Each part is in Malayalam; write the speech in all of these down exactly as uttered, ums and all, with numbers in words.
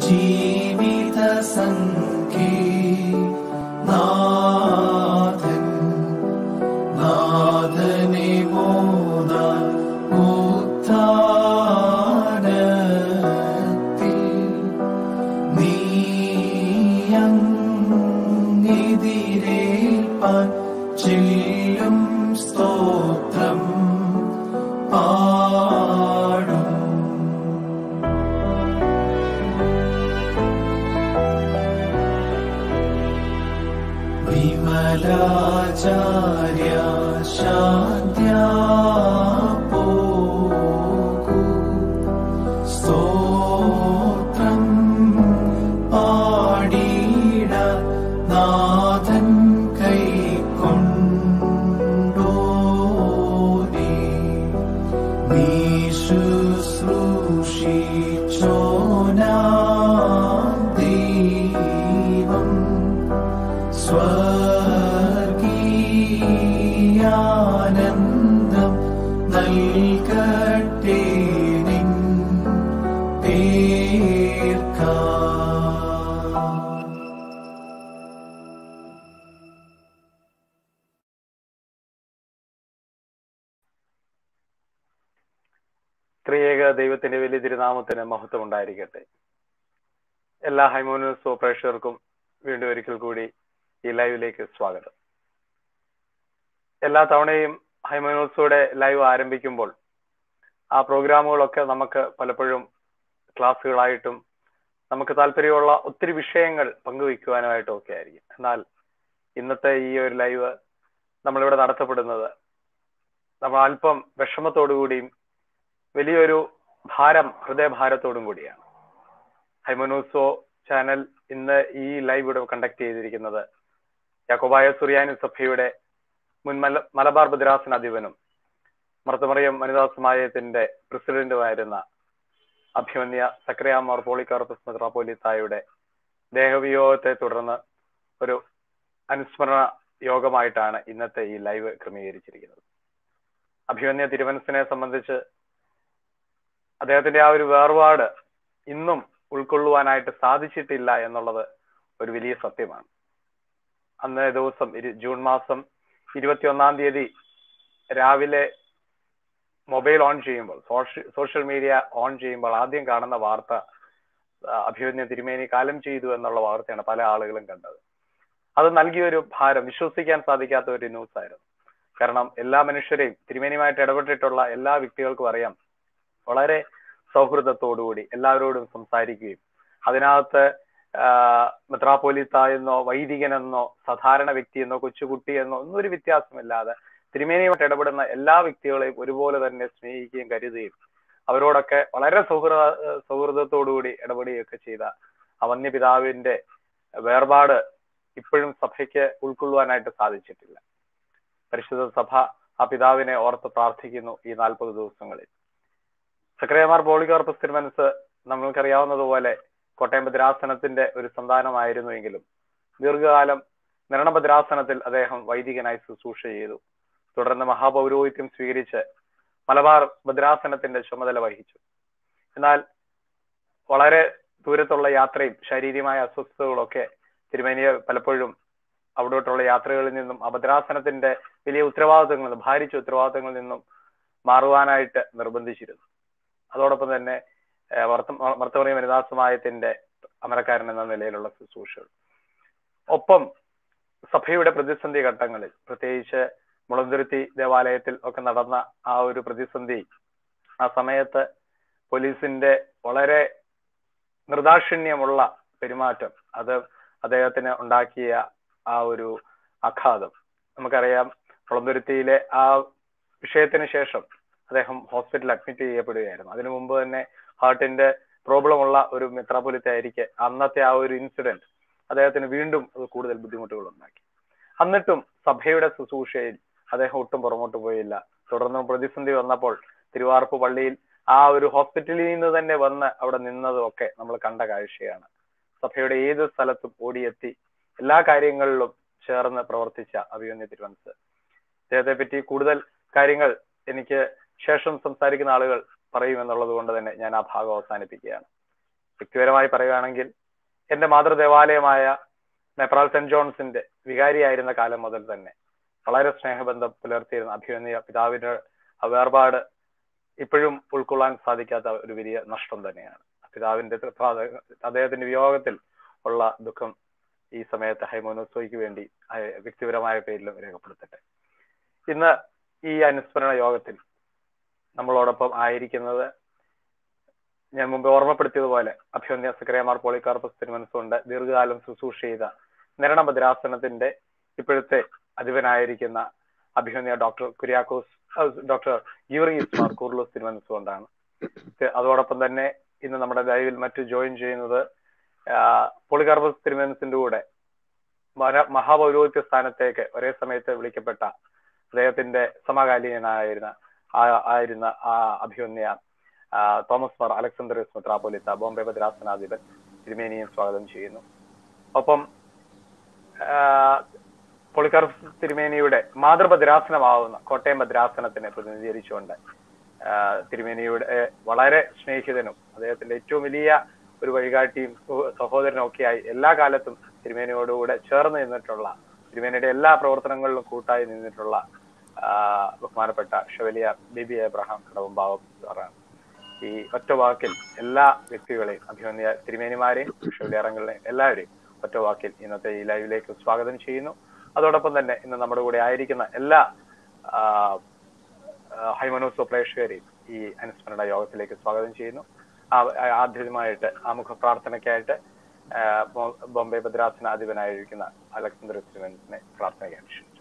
ജീവിത സംഖ്യേ നാഥൻ നാഥനെ മോദാൻ ഉത്ഥാനത്തിൽ നീയങ്ങിതിരേൽപ്പാൻ ചെല്ലും സ്തോത്രം പാടും. വിമലാചാര്യ ശാന്ത്യാ പോകൂ സ്തോത്രം പാടിട നാഥൻ കൈക്കൊണ്ടോനേ നീ ശുശ്രൂഷിച്ചോനാ ദൈവം സ്വർഗീയാനന്ദം നൽകട്ടെ നിൻ പേർക്കാ. ത്രിയേക ദൈവത്തിന്റെ വലിയ തിരുനാമത്തിന് മഹത്വം ഉണ്ടായിരിക്കട്ടെ. എല്ലാ ഹൈമോനൂസ് പ്രേക്ഷകർക്കും വീണ്ടും ഒരിക്കൽ കൂടി ഈ ലൈവിലേക്ക് സ്വാഗതം. എല്ലാ തവണയും ഹൈമോനൂസോടെ ലൈവ് ആരംഭിക്കുമ്പോൾ ആ പ്രോഗ്രാമുകളൊക്കെ നമുക്ക് പലപ്പോഴും ക്ലാസ്സുകളായിട്ടും നമുക്ക് താല്പര്യമുള്ള ഒത്തിരി വിഷയങ്ങൾ പങ്കുവയ്ക്കുവാനായിട്ടും ഒക്കെ ആയിരിക്കും. എന്നാൽ ഇന്നത്തെ ഈ ഒരു ലൈവ് നമ്മളിവിടെ നടത്തപ്പെടുന്നത് നമ്മൾ അല്പം വിഷമത്തോടുകൂടിയും വലിയൊരു ഭാരം ഹൃദയഭാരത്തോടും കൂടിയാണ്. ഹൈമോനൂസോ ചാനൽ ഇന്ന് ഈ ലൈവ് ഇവിടെ കണ്ടക്ട് ചെയ്തിരിക്കുന്നത് യാക്കോബായ സുറിയാനി സഭയുടെ മുൻ മല മലബാർ ഭദ്രാസന അധിപനും മർത്തമറിയം വനിതാ സമാജത്തിന്റെ പ്രസിഡന്റുമായിരുന്ന അഭിമന്യ എൽ എൽ മോർ പോളികാർപ്പസ് മെത്രാപ്പോലീത്തായുടെ ദേഹവിയോഗത്തെ തുടർന്ന് ഒരു അനുസ്മരണ യോഗമായിട്ടാണ് ഇന്നത്തെ ഈ ലൈവ് ക്രമീകരിച്ചിരിക്കുന്നത്. അഭിമന്യ തിരുമനസിനെ സംബന്ധിച്ച് അദ്ദേഹത്തിന്റെ ആ ഒരു വേർപാട് ഇന്നും ഉൾക്കൊള്ളുവാനായിട്ട് സാധിച്ചിട്ടില്ല എന്നുള്ളത് ഒരു വലിയ സത്യമാണ്. അന്നേ ദിവസം ജൂൺ മാസം ഇരുപത്തി ഒന്നാം തീയതി രാവിലെ മൊബൈൽ ഓൺ ചെയ്യുമ്പോൾ സോഷ്യൽ മീഡിയ ഓൺ ചെയ്യുമ്പോൾ ആദ്യം കാണുന്ന വാർത്ത അഭിമന്യ തിരുമേനി കാലം ചെയ്തു എന്നുള്ള വാർത്തയാണ് പല ആളുകളും കണ്ടത്. അത് നൽകിയൊരു ഭാരം വിശ്വസിക്കാൻ സാധിക്കാത്ത ഒരു ന്യൂസ് ആയിരുന്നു. കാരണം എല്ലാ മനുഷ്യരെയും തിരുമേനിയുമായിട്ട് ഇടപെട്ടിട്ടുള്ള എല്ലാ വ്യക്തികൾക്കും അറിയാം, വളരെ സൗഹൃദത്തോടുകൂടി എല്ലാവരോടും സംസാരിക്കുകയും അതിനകത്ത് മെത്രാപ്പോലീത്ത എന്നോ വൈദികനെന്നോ സാധാരണ വ്യക്തി എന്നോ കൊച്ചുകുട്ടി എന്നോ ഒന്നൊരു വ്യത്യാസമില്ലാതെ തിരുമേനിയുമായിട്ട് ഇടപെടുന്ന എല്ലാ വ്യക്തികളെയും ഒരുപോലെ തന്നെ സ്നേഹിക്കുകയും കരുതുകയും അവരോടൊക്കെ വളരെ സൗഹൃദ സൗഹൃദത്തോടുകൂടി ഇടപെടുകയൊക്കെ ചെയ്ത ആ വന്യപിതാവിന്റെ വേർപാട് ഇപ്പോഴും സഭയ്ക്ക് ഉൾക്കൊള്ളുവാനായിട്ട് സാധിച്ചിട്ടില്ല. പരിശുദ്ധ സഭ ആ പിതാവിനെ ഓർത്ത് പ്രാർത്ഥിക്കുന്നു ഈ നാൽപ്പത് ദിവസങ്ങളിൽ. എൽ എൽ മോർ പോളികാർപ്പസ് തിരുമനസ് നമ്മൾക്കറിയാവുന്നതുപോലെ കോട്ടയം ഭദ്രാസനത്തിന്റെ ഒരു സന്താനമായിരുന്നുവെങ്കിലും ദീർഘകാലം നിരണം ഭദ്രാസനത്തിൽ അദ്ദേഹം വൈദികനായി ശുശ്രൂഷ ചെയ്തു. തുടർന്ന് മഹാപൗരോഹിത്യം സ്വീകരിച്ച് മലബാർ ഭദ്രാസനത്തിന്റെ ചുമതല വഹിച്ചു. എന്നാൽ വളരെ ദൂരത്തുള്ള യാത്രയും ശാരീരികമായ അസ്വസ്ഥതകളൊക്കെ തിരുമേനിയെ പലപ്പോഴും അവിടോട്ടുള്ള യാത്രകളിൽ നിന്നും ആ ഭദ്രാസനത്തിന്റെ വലിയ ഉത്തരവാദിത്തങ്ങളിൽ നിന്നും ഭാരിച്ച ഉത്തരവാദിത്തങ്ങളിൽ നിന്നും മാറുവാനായിട്ട് നിർബന്ധിച്ചിരുന്നു. അതോടൊപ്പം തന്നെ മർത്തമറിയം വനിതാ സമാജത്തിന്റെ അമരക്കാരൻ എന്ന നിലയിലുള്ള ശുശ്രൂഷകൾ, ഒപ്പം സഭയുടെ പ്രതിസന്ധി ഘട്ടങ്ങളിൽ പ്രത്യേകിച്ച് മുളന്തുരുത്തി ദേവാലയത്തിൽ ഒക്കെ നടന്ന ആ ഒരു പ്രതിസന്ധി, ആ സമയത്ത് പോലീസിന്റെ വളരെ നിർദാക്ഷിണ്യമുള്ള പെരുമാറ്റം അത് അദ്ദേഹത്തിന് ഉണ്ടാക്കിയ ആ ഒരു ആഘാതം നമുക്കറിയാം. മുളന്തുരുത്തിയിലെ ആ വിഷയത്തിന് ശേഷം അദ്ദേഹം ഹോസ്പിറ്റലിൽ അഡ്മിറ്റ് ചെയ്യപ്പെടുകയായിരുന്നു. അതിനു മുമ്പ് തന്നെ ഹാർട്ടിന്റെ പ്രോബ്ലം ഉള്ള ഒരു മെത്രാപ്പൊലീത്തായിരിക്കെ അന്നത്തെ ആ ഒരു ഇൻസിഡന്റ് അദ്ദേഹത്തിന് വീണ്ടും അത് കൂടുതൽ ബുദ്ധിമുട്ടുകൾ ഉണ്ടാക്കി. എന്നിട്ടും സഭയുടെ ശുശ്രൂഷയിൽ അദ്ദേഹം ഒട്ടും പുറമോട്ട് പോയില്ല. തുടർന്നും പ്രതിസന്ധി വന്നപ്പോൾ തിരുവാർപ്പ് പള്ളിയിൽ ആ ഒരു ഹോസ്പിറ്റലിൽ നിന്ന് തന്നെ വന്ന് അവിടെ നിന്നതും ഒക്കെ നമ്മൾ കണ്ട കാഴ്ചയാണ്. സഭയുടെ ഏത് സ്ഥലത്തും ഓടിയെത്തി എല്ലാ കാര്യങ്ങളിലും ചേർന്ന് പ്രവർത്തിച്ച അഭിമന്യ തിരുമനസ്. അദ്ദേഹത്തെ പറ്റി കൂടുതൽ കാര്യങ്ങൾ എനിക്ക് ശേഷം സംസാരിക്കുന്ന ആളുകൾ പറയുമെന്നുള്ളത് കൊണ്ട് തന്നെ ഞാൻ ആ ഭാഗം അവസാനിപ്പിക്കുകയാണ്. വ്യക്തിപരമായി പറയുകയാണെങ്കിൽ എന്റെ മാതൃദേവാലയമായ മെപ്രാൽ സെന്റ് ജോൺസിന്റെ വികാരിയായിരുന്ന കാലം മുതൽ തന്നെ വളരെ സ്നേഹബന്ധം പുലർത്തിയിരുന്ന അഭിമന്യ പിതാവിന്റെ വേർപാട് ഇപ്പോഴും ഉൾക്കൊള്ളാൻ സാധിക്കാത്ത ഒരു വലിയ നഷ്ടം തന്നെയാണ്. പിതാവിന്റെ അദ്ദേഹത്തിന്റെ വിയോഗത്തിൽ ഉള്ള ദുഃഖം ഈ സമയത്ത് ഹൈമോനോസോയ്ക്ക് വേണ്ടി വ്യക്തിപരമായ പേരിലും രേഖപ്പെടുത്തട്ടെ. ഇന്ന് ഈ അനുസ്മരണ യോഗത്തിൽ നമ്മളോടൊപ്പം ആയിരിക്കുന്നത് ഞാൻ മുമ്പ് ഓർമ്മപ്പെടുത്തിയതുപോലെ അഭിമന്യ സക്കറിയ മാർ പോളികാർപ്പസ് തിരുമനസ്സുകൊണ്ട് ദീർഘകാലം ശുശ്രൂഷ ചെയ്ത നിരണം ഭദ്രാസനത്തിന്റെ ഇപ്പോഴത്തെ അധിപനായിരിക്കുന്ന അഭിമന്യ ഡോക്ടർ കുര്യാക്കോസ് ഡോക്ടർ ഗ്യൂറീസ് മാർ കൂർലോസ് തിരുമനസ്സുകൊണ്ടാണ്. അതോടൊപ്പം തന്നെ ഇന്ന് നമ്മുടെ ലൈവിൽ മറ്റു ജോയിൻ ചെയ്യുന്നത് പോളികാർപ്പസ് തിരുമനസിന്റെ കൂടെ മഹാപൗരോഹിത്യ സ്ഥാനത്തേക്ക് ഒരേ സമയത്ത് വിളിക്കപ്പെട്ട അദ്ദേഹത്തിന്റെ സമകാലീനായിരുന്ന ആയിരുന്ന ആ അഭിമന്യ തോമസ് മാർ അലക്സാണ്ടറിയസ് മെത്രാപ്പൊലീത്ത ബോംബെ ഭദ്രാസനാധിപൻ തിരുമേനിയും സ്വാഗതം ചെയ്യുന്നു. ഒപ്പം പോളികാർപ്പസ് തിരുമേനിയുടെ മാതൃഭദ്രാസനമാവുന്ന കോട്ടയം ഭദ്രാസനത്തിനെ പ്രതിനിധീകരിച്ചുകൊണ്ട് തിരുമേനിയുടെ വളരെ സ്നേഹിതനും അദ്ദേഹത്തിന്റെ ഏറ്റവും വലിയ ഒരു വഴികാട്ടിയും സഹോദരനും ഒക്കെയായി എല്ലാ കാലത്തും തിരുമേനിയോടുകൂടെ ചേർന്ന് നിന്നിട്ടുള്ള തിരുമേനിയുടെ എല്ലാ പ്രവർത്തനങ്ങളിലും കൂട്ടായി നിന്നിട്ടുള്ള ബഹുമാനപ്പെട്ട ഷെവലിയ ബിബി എബ്രഹാം കടവമ്പാവം സാറാണ്. ഈ ഒറ്റ വാക്കിൽ എല്ലാ വ്യക്തികളെയും അഭിമന്യ തിരുമേനിമാരെയും ഷെവലിയാറങ്ങളെയും എല്ലാവരെയും ഒറ്റ വാക്കിൽ ഇന്നത്തെ ഈ ലൈവിലേക്ക് സ്വാഗതം ചെയ്യുന്നു. അതോടൊപ്പം തന്നെ ഇന്ന് നമ്മുടെ കൂടെ ആയിരിക്കുന്ന എല്ലാ ഹൈമനോസോ പ്രേക്ഷകരെയും ഈ അനുസ്മരണ യോഗത്തിലേക്ക് സ്വാഗതം ചെയ്യുന്നു. ആദ്യമായിട്ട് ആമുഖ പ്രാർത്ഥനയ്ക്കായിട്ട് ബോംബെ ഭദ്രാസനാധിപനായിരിക്കുന്ന അലക്സാണ്ടർ തിരുമനസിനെ പ്രാർത്ഥനയ്ക്കായിട്ട് ക്ഷണിച്ചു.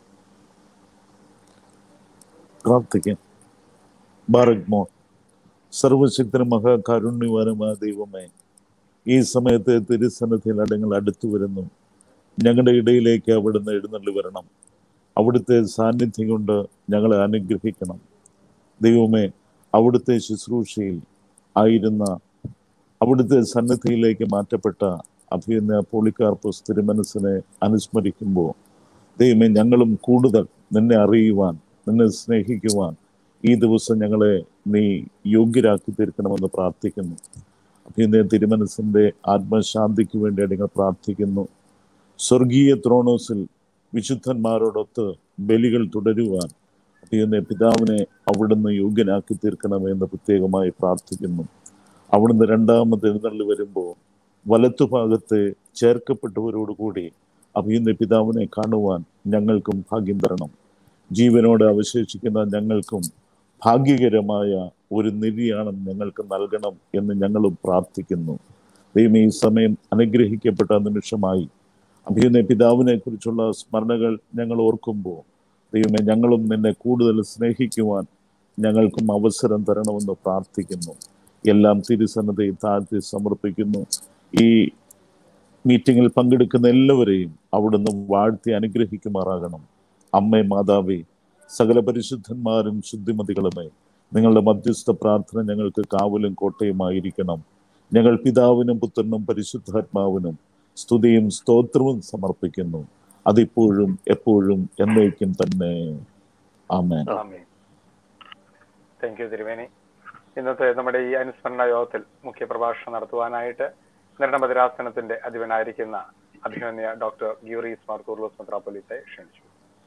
പ്രാർത്ഥിക്കാം. ബാറക് മോർ. സർവശക്തനും മഹാകാരുണ്യവാനുമായ ദൈവമേ, ഈ സമയത്ത് തിരുസന്നിധിയിൽ ഞങ്ങൾ അടുത്തു വരുന്നു. ഞങ്ങളുടെ ഇടയിലേക്ക് അവിടുന്ന് എഴുന്നള്ളി വരണം. അവിടുത്തെ സാന്നിധ്യം കൊണ്ട് ഞങ്ങളെ അനുഗ്രഹിക്കണം. ദൈവമേ, അവിടുത്തെ ശുശ്രൂഷയിൽ ആയിരുന്ന അവിടുത്തെ സന്നിധിയിലേക്ക് മാറ്റപ്പെട്ട അഭിമന്യ പോളികാർപ്പസ് തിരുമനസിനെ അനുസ്മരിക്കുമ്പോൾ ദൈവമേ, ഞങ്ങളും കൂടുതൽ നിന്നെ അറിയുവാൻ, നിന്നെ സ്നേഹിക്കുവാൻ ഈ ദിവസം ഞങ്ങളെ നീ യോഗ്യരാക്കി തീർക്കണമെന്ന് പ്രാർത്ഥിക്കുന്നു. അഭിമന്യ തിരുമനസിന്റെ ആത്മശാന്തിക്ക് വേണ്ടി ഞങ്ങൾ പ്രാർത്ഥിക്കുന്നു. സ്വർഗീയ ത്രോണോസിൽ വിശുദ്ധന്മാരോടൊത്ത് ബലികൾ തുടരുവാൻ അഭിമന്യ പിതാവിനെ അവിടുന്ന് യോഗ്യനാക്കി തീർക്കണമെന്ന് പ്രത്യേകമായി പ്രാർത്ഥിക്കുന്നു. അവിടുന്ന് രണ്ടാമത് എഴുന്നള്ളി വരുമ്പോൾ വലത്തുഭാഗത്ത് ചേർക്കപ്പെട്ടവരോടുകൂടി അഭിമന്യ പിതാവിനെ കാണുവാൻ ഞങ്ങൾക്കും ഭാഗ്യം തരണം. ജീവനോടെ അവശേഷിക്കുന്ന ഞങ്ങൾക്കും ഭാഗ്യകരമായ ഒരു നിധിയാണെന്ന് ഞങ്ങൾക്ക് നൽകണം എന്ന് ഞങ്ങളും പ്രാർത്ഥിക്കുന്നു. ദൈവമേ, ഈ സമയം അനുഗ്രഹിക്കപ്പെട്ട നിമിഷമായി അഭിമന്യ പിതാവിനെ കുറിച്ചുള്ള സ്മരണകൾ ഞങ്ങൾ ഓർക്കുമ്പോൾ ദൈവമേ, ഞങ്ങളും നിന്നെ കൂടുതൽ സ്നേഹിക്കുവാൻ ഞങ്ങൾക്കും അവസരം തരണമെന്ന് പ്രാർത്ഥിക്കുന്നു. എല്ലാം തിരുസന്നിധിയിൽ താഴ്ത്തി സമർപ്പിക്കുന്നു. ഈ മീറ്റിങ്ങിൽ പങ്കെടുക്കുന്ന എല്ലാവരെയും അവിടുന്ന് വാഴ്ത്തി അനുഗ്രഹിക്കുമാറാകണം. അമ്മേ, മാതാവേ, സകല പരിശുദ്ധന്മാരും ശുദ്ധിമതികളുമേ, നിങ്ങളുടെ മധ്യസ്ഥ പ്രാർത്ഥന ഞങ്ങൾക്ക് കാവലും കോട്ടയുമായിരിക്കണം. ഞങ്ങൾ പിതാവിനും പുത്രനും പരിശുദ്ധാത്മാവിനും സ്തുതിയും സ്തോത്രവും സമർപ്പിക്കുന്നു, അതിപ്പോഴും എപ്പോഴും എന്നേക്കും തന്നെ. ആമേൻ. താങ്ക് യു തിരുമേനി. ഇന്നത്തെ നമ്മുടെ ഈ അനുസ്മരണ യോഗത്തിൽ മുഖ്യ പ്രഭാഷണം നടത്തുവാനായിട്ട് നിരണം ഭദ്രാസനത്തിന്റെ അധിപനായിരിക്കുന്ന അഭിമന്യ ഡോക്ടർ ഗ്യൂറീസ് മാർ കൂർലോസ് മെത്രാപ്പൊലീത്തയെ ക്ഷണിച്ചു.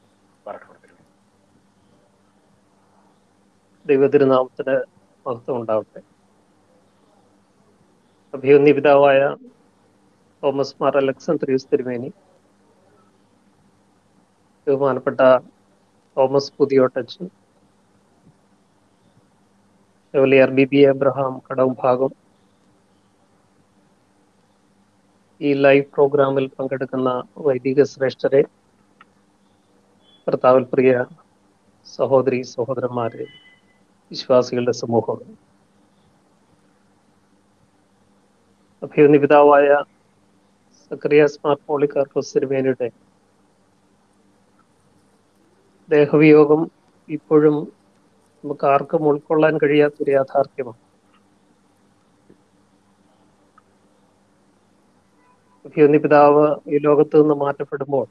ദൈവതിരുനാമത്തിന് മഹത്വം ഉണ്ടാവട്ടെ. അഭിമന്യ പിതാവായ തോമസ് മാർ അലക്സാണ്ടറിയസ് തിരുമേനി, ബഹുമാനപ്പെട്ട തോമസ് പുതിയോട്ടച്ചൻ, ഷെവലിയർ ബി ബി എബ്രഹാം കടവും ഭാഗം, ഈ ലൈവ് പ്രോഗ്രാമിൽ പങ്കെടുക്കുന്ന വൈദിക ശ്രേഷ്ഠരെ, കർത്താവിൽ പ്രിയ സഹോദരി സഹോദരന്മാരെ, വിശ്വാസികളുടെ സമൂഹം, അഭിമന്യ പിതാവായ സക്കറിയാസ് മാർ പോളികാർപ്പസ് തിരുമേനിയുടെ ദേഹവിയോഗം ഇപ്പോഴും നമുക്ക് ആർക്കും ഉൾക്കൊള്ളാൻ കഴിയാത്തൊരു യാഥാർത്ഥ്യമാണ്. അഭിമന്യ പിതാവ് ഈ ലോകത്ത് നിന്ന് മാറ്റപ്പെടുമ്പോൾ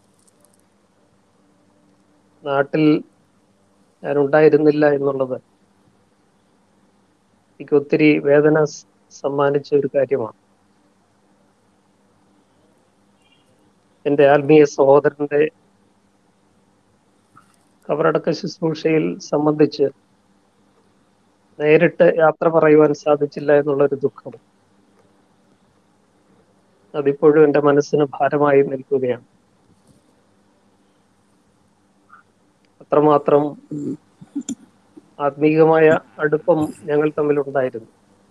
നാട്ടിൽ ഞാൻ ഉണ്ടായിരുന്നില്ല എന്നുള്ളത് എനിക്ക് ഒത്തിരി വേദന സമ്മാനിച്ച ഒരു കാര്യമാണ്. എൻ്റെ ആത്മീയ സഹോദരന്റെ കബറടക്ക ശുശ്രൂഷയിൽ സംബന്ധിച്ച് നേരിട്ട് യാത്ര പറയുവാൻ സാധിച്ചില്ല എന്നുള്ളൊരു ദുഃഖം അതിപ്പോഴും എൻ്റെ മനസ്സിന് ഭാരമായി നിൽക്കുകയാണ്. അത്രമാത്രം ആത്മീയമായ അടുപ്പം ഞങ്ങൾ തമ്മിലുണ്ടായിരുന്നു.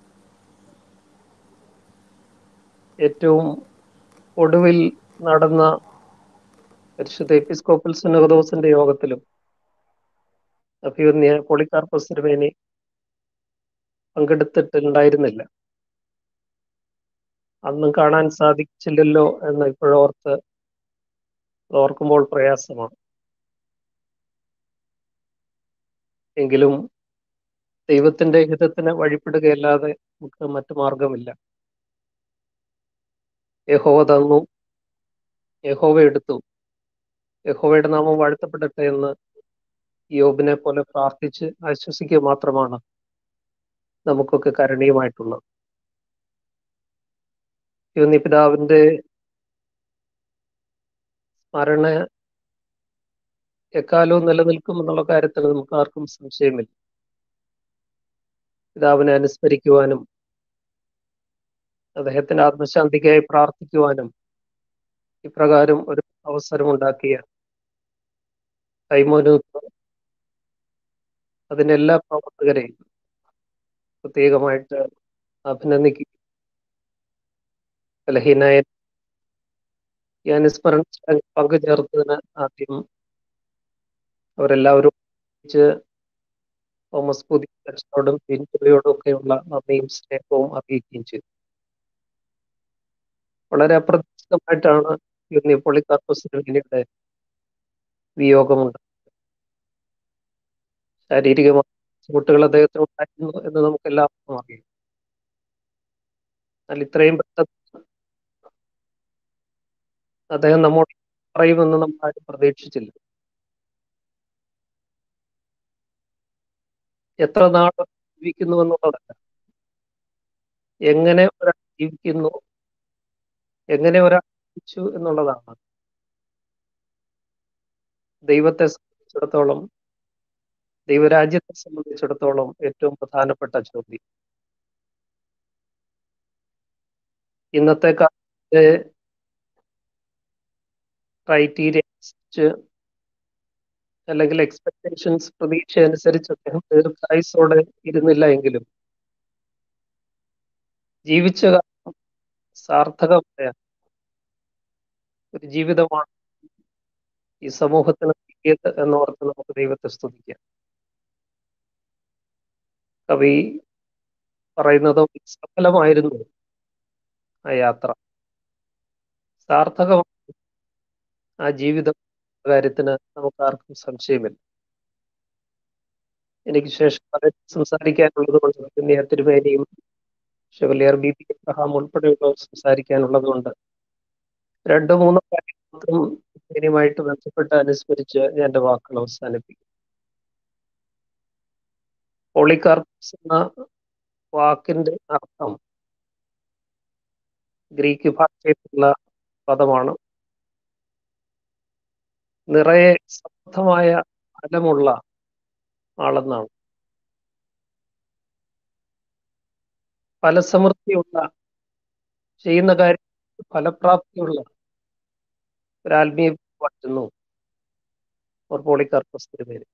ഏറ്റവും ഒടുവിൽ നടന്ന പരിശുദ്ധ എപ്പിസ്കോപ്പൽ സുന്നഹദോസിന്റെ യോഗത്തിലും അഭിവന്യ പോളികാർപ്പസ് തിരുമേനി പങ്കെടുത്തിട്ടുണ്ടായിരുന്നില്ല. അന്നും കാണാൻ സാധിച്ചില്ലല്ലോ എന്ന് ഇപ്പോഴോർത്ത് ഓർക്കുമ്പോൾ പ്രയാസമാണ്. എങ്കിലും ദൈവത്തിന്റെ ഹിതത്തിന് വഴിപ്പെടുകയല്ലാതെ നമുക്ക് മറ്റു മാർഗമില്ല. യഹോവ തന്നു, യഹോവ എടുത്തു, യഹോവയുടെ നാമം വാഴ്ത്തപ്പെടട്ടെ എന്ന് യോബിനെ പോലെ പ്രാർത്ഥിച്ച് ആശ്വസിക്കുക മാത്രമാണ് നമുക്കൊക്കെ കരണീയമായിട്ടുള്ളത്. യോനി പിതാവിന്റെ സ്മരണ എക്കാലവും നിലനിൽക്കും എന്നുള്ള കാര്യത്തിൽ നമുക്ക് ആർക്കും സംശയമില്ല. പിതാവിനെ അനുസ്മരിക്കുവാനും അദ്ദേഹത്തിന്റെ ആത്മശാന്തിക്കായി പ്രാർത്ഥിക്കുവാനും ഇപ്രകാരം ഒരു അവസരമുണ്ടാക്കിയ കൈമോനൂത്ത് അതിൻ്റെ എല്ലാ പ്രവർത്തകരെയും പ്രത്യേകമായിട്ട് അഭിനന്ദിക്കുക. ബലഹീനായ ഈ അനുസ്മരണ പങ്കുചേർത്തതിന് ആദ്യം അവരെല്ലാവരും തോമസ് പുതിയോടും പിൻപുലിയോടും ഒക്കെയുള്ള നന്ദിയും സ്നേഹവും അറിയിക്കുകയും ചെയ്തു. വളരെ അപ്രതീക്ഷിതമായിട്ടാണ് യോനി പോളികാർപ്പസ് തിരുമേനിയുടെ വിയോഗമുണ്ട്. ശാരീരികമായ ബുദ്ധിമുട്ടുകൾ അദ്ദേഹത്തിന് ഉണ്ടായിരുന്നു എന്ന് നമുക്ക് എല്ലാവർക്കും അറിയാം. എന്നാൽ ഇത്രയും പെട്ടെന്ന് അദ്ദേഹം നമ്മോട് പറയുമെന്ന് നമ്മൾ ആരും പ്രതീക്ഷിച്ചില്ല. എത്ര നാൾ ജീവിക്കുന്നു എന്നുള്ളതല്ല, എങ്ങനെ ഒരാൾ ജീവിക്കുന്നു, എങ്ങനെ ഒരാൾ ജീവിച്ചു എന്നുള്ളതാണ് ദൈവത്തെ സംബന്ധിച്ചിടത്തോളം, ദൈവരാജ്യത്തെ സംബന്ധിച്ചിടത്തോളം ഏറ്റവും പ്രധാനപ്പെട്ട ചോദ്യം. ഇന്നത്തെ കാലത്തെ ക്രൈറ്റീരിയ അനുസരിച്ച് അല്ലെങ്കിൽ എക്സ്പെക്ടേഷൻസ്, പ്രതീക്ഷ അനുസരിച്ച് അദ്ദേഹം ദീർഘായുസോടെ ഇരുന്നില്ല എങ്കിലും ജീവിച്ച കാലം സാർത്ഥകമായ ഒരു ജീവിതമാണ് ഈ സമൂഹത്തിന് നൽകിയത് എന്നോർത്ത് നമുക്ക് ദൈവത്തെ സ്തുതിക്കാം. കവി പറയുന്നതോ സഫലമായിരുന്നു ആ യാത്ര, സാർത്ഥകമായ ആ ജീവിതം കാര്യത്തിന് നമുക്ക് ആർക്കും സംശയമില്ല. എനിക്ക് ശേഷം പലരും സംസാരിക്കാനുള്ളത് കൊണ്ട് പിന്നെ തിരുമേനിയും ഷെവലിയർ ബി പി അബ്രഹാം ഉൾപ്പെടെയുള്ളവർ സംസാരിക്കാനുള്ളത് കൊണ്ട് രണ്ടു മൂന്നോ കാര്യം മാത്രം തിരുമേനിയുമായിട്ട് ബന്ധപ്പെട്ട് അനുസ്മരിച്ച് ഞാൻ എൻ്റെ വാക്കുകൾ അവസാനിപ്പിക്കും. പോളികാർപ്പസ് എന്ന വാക്കിന്റെ അർത്ഥം ഗ്രീക്ക് ഭാഷയിലുള്ള പദമാണ്. നിറയെ സമൃദ്ധമായ ഫലമുള്ള ആളെന്നാണ്. ഫലസമൃദ്ധിയുള്ള, ചെയ്യുന്ന കാര്യം ഫലപ്രാപ്തിയുള്ള ഒരാത്മീയ മാറ്റുന്നു മോർ പോളികാർപ്പസ് തിരുമേനി.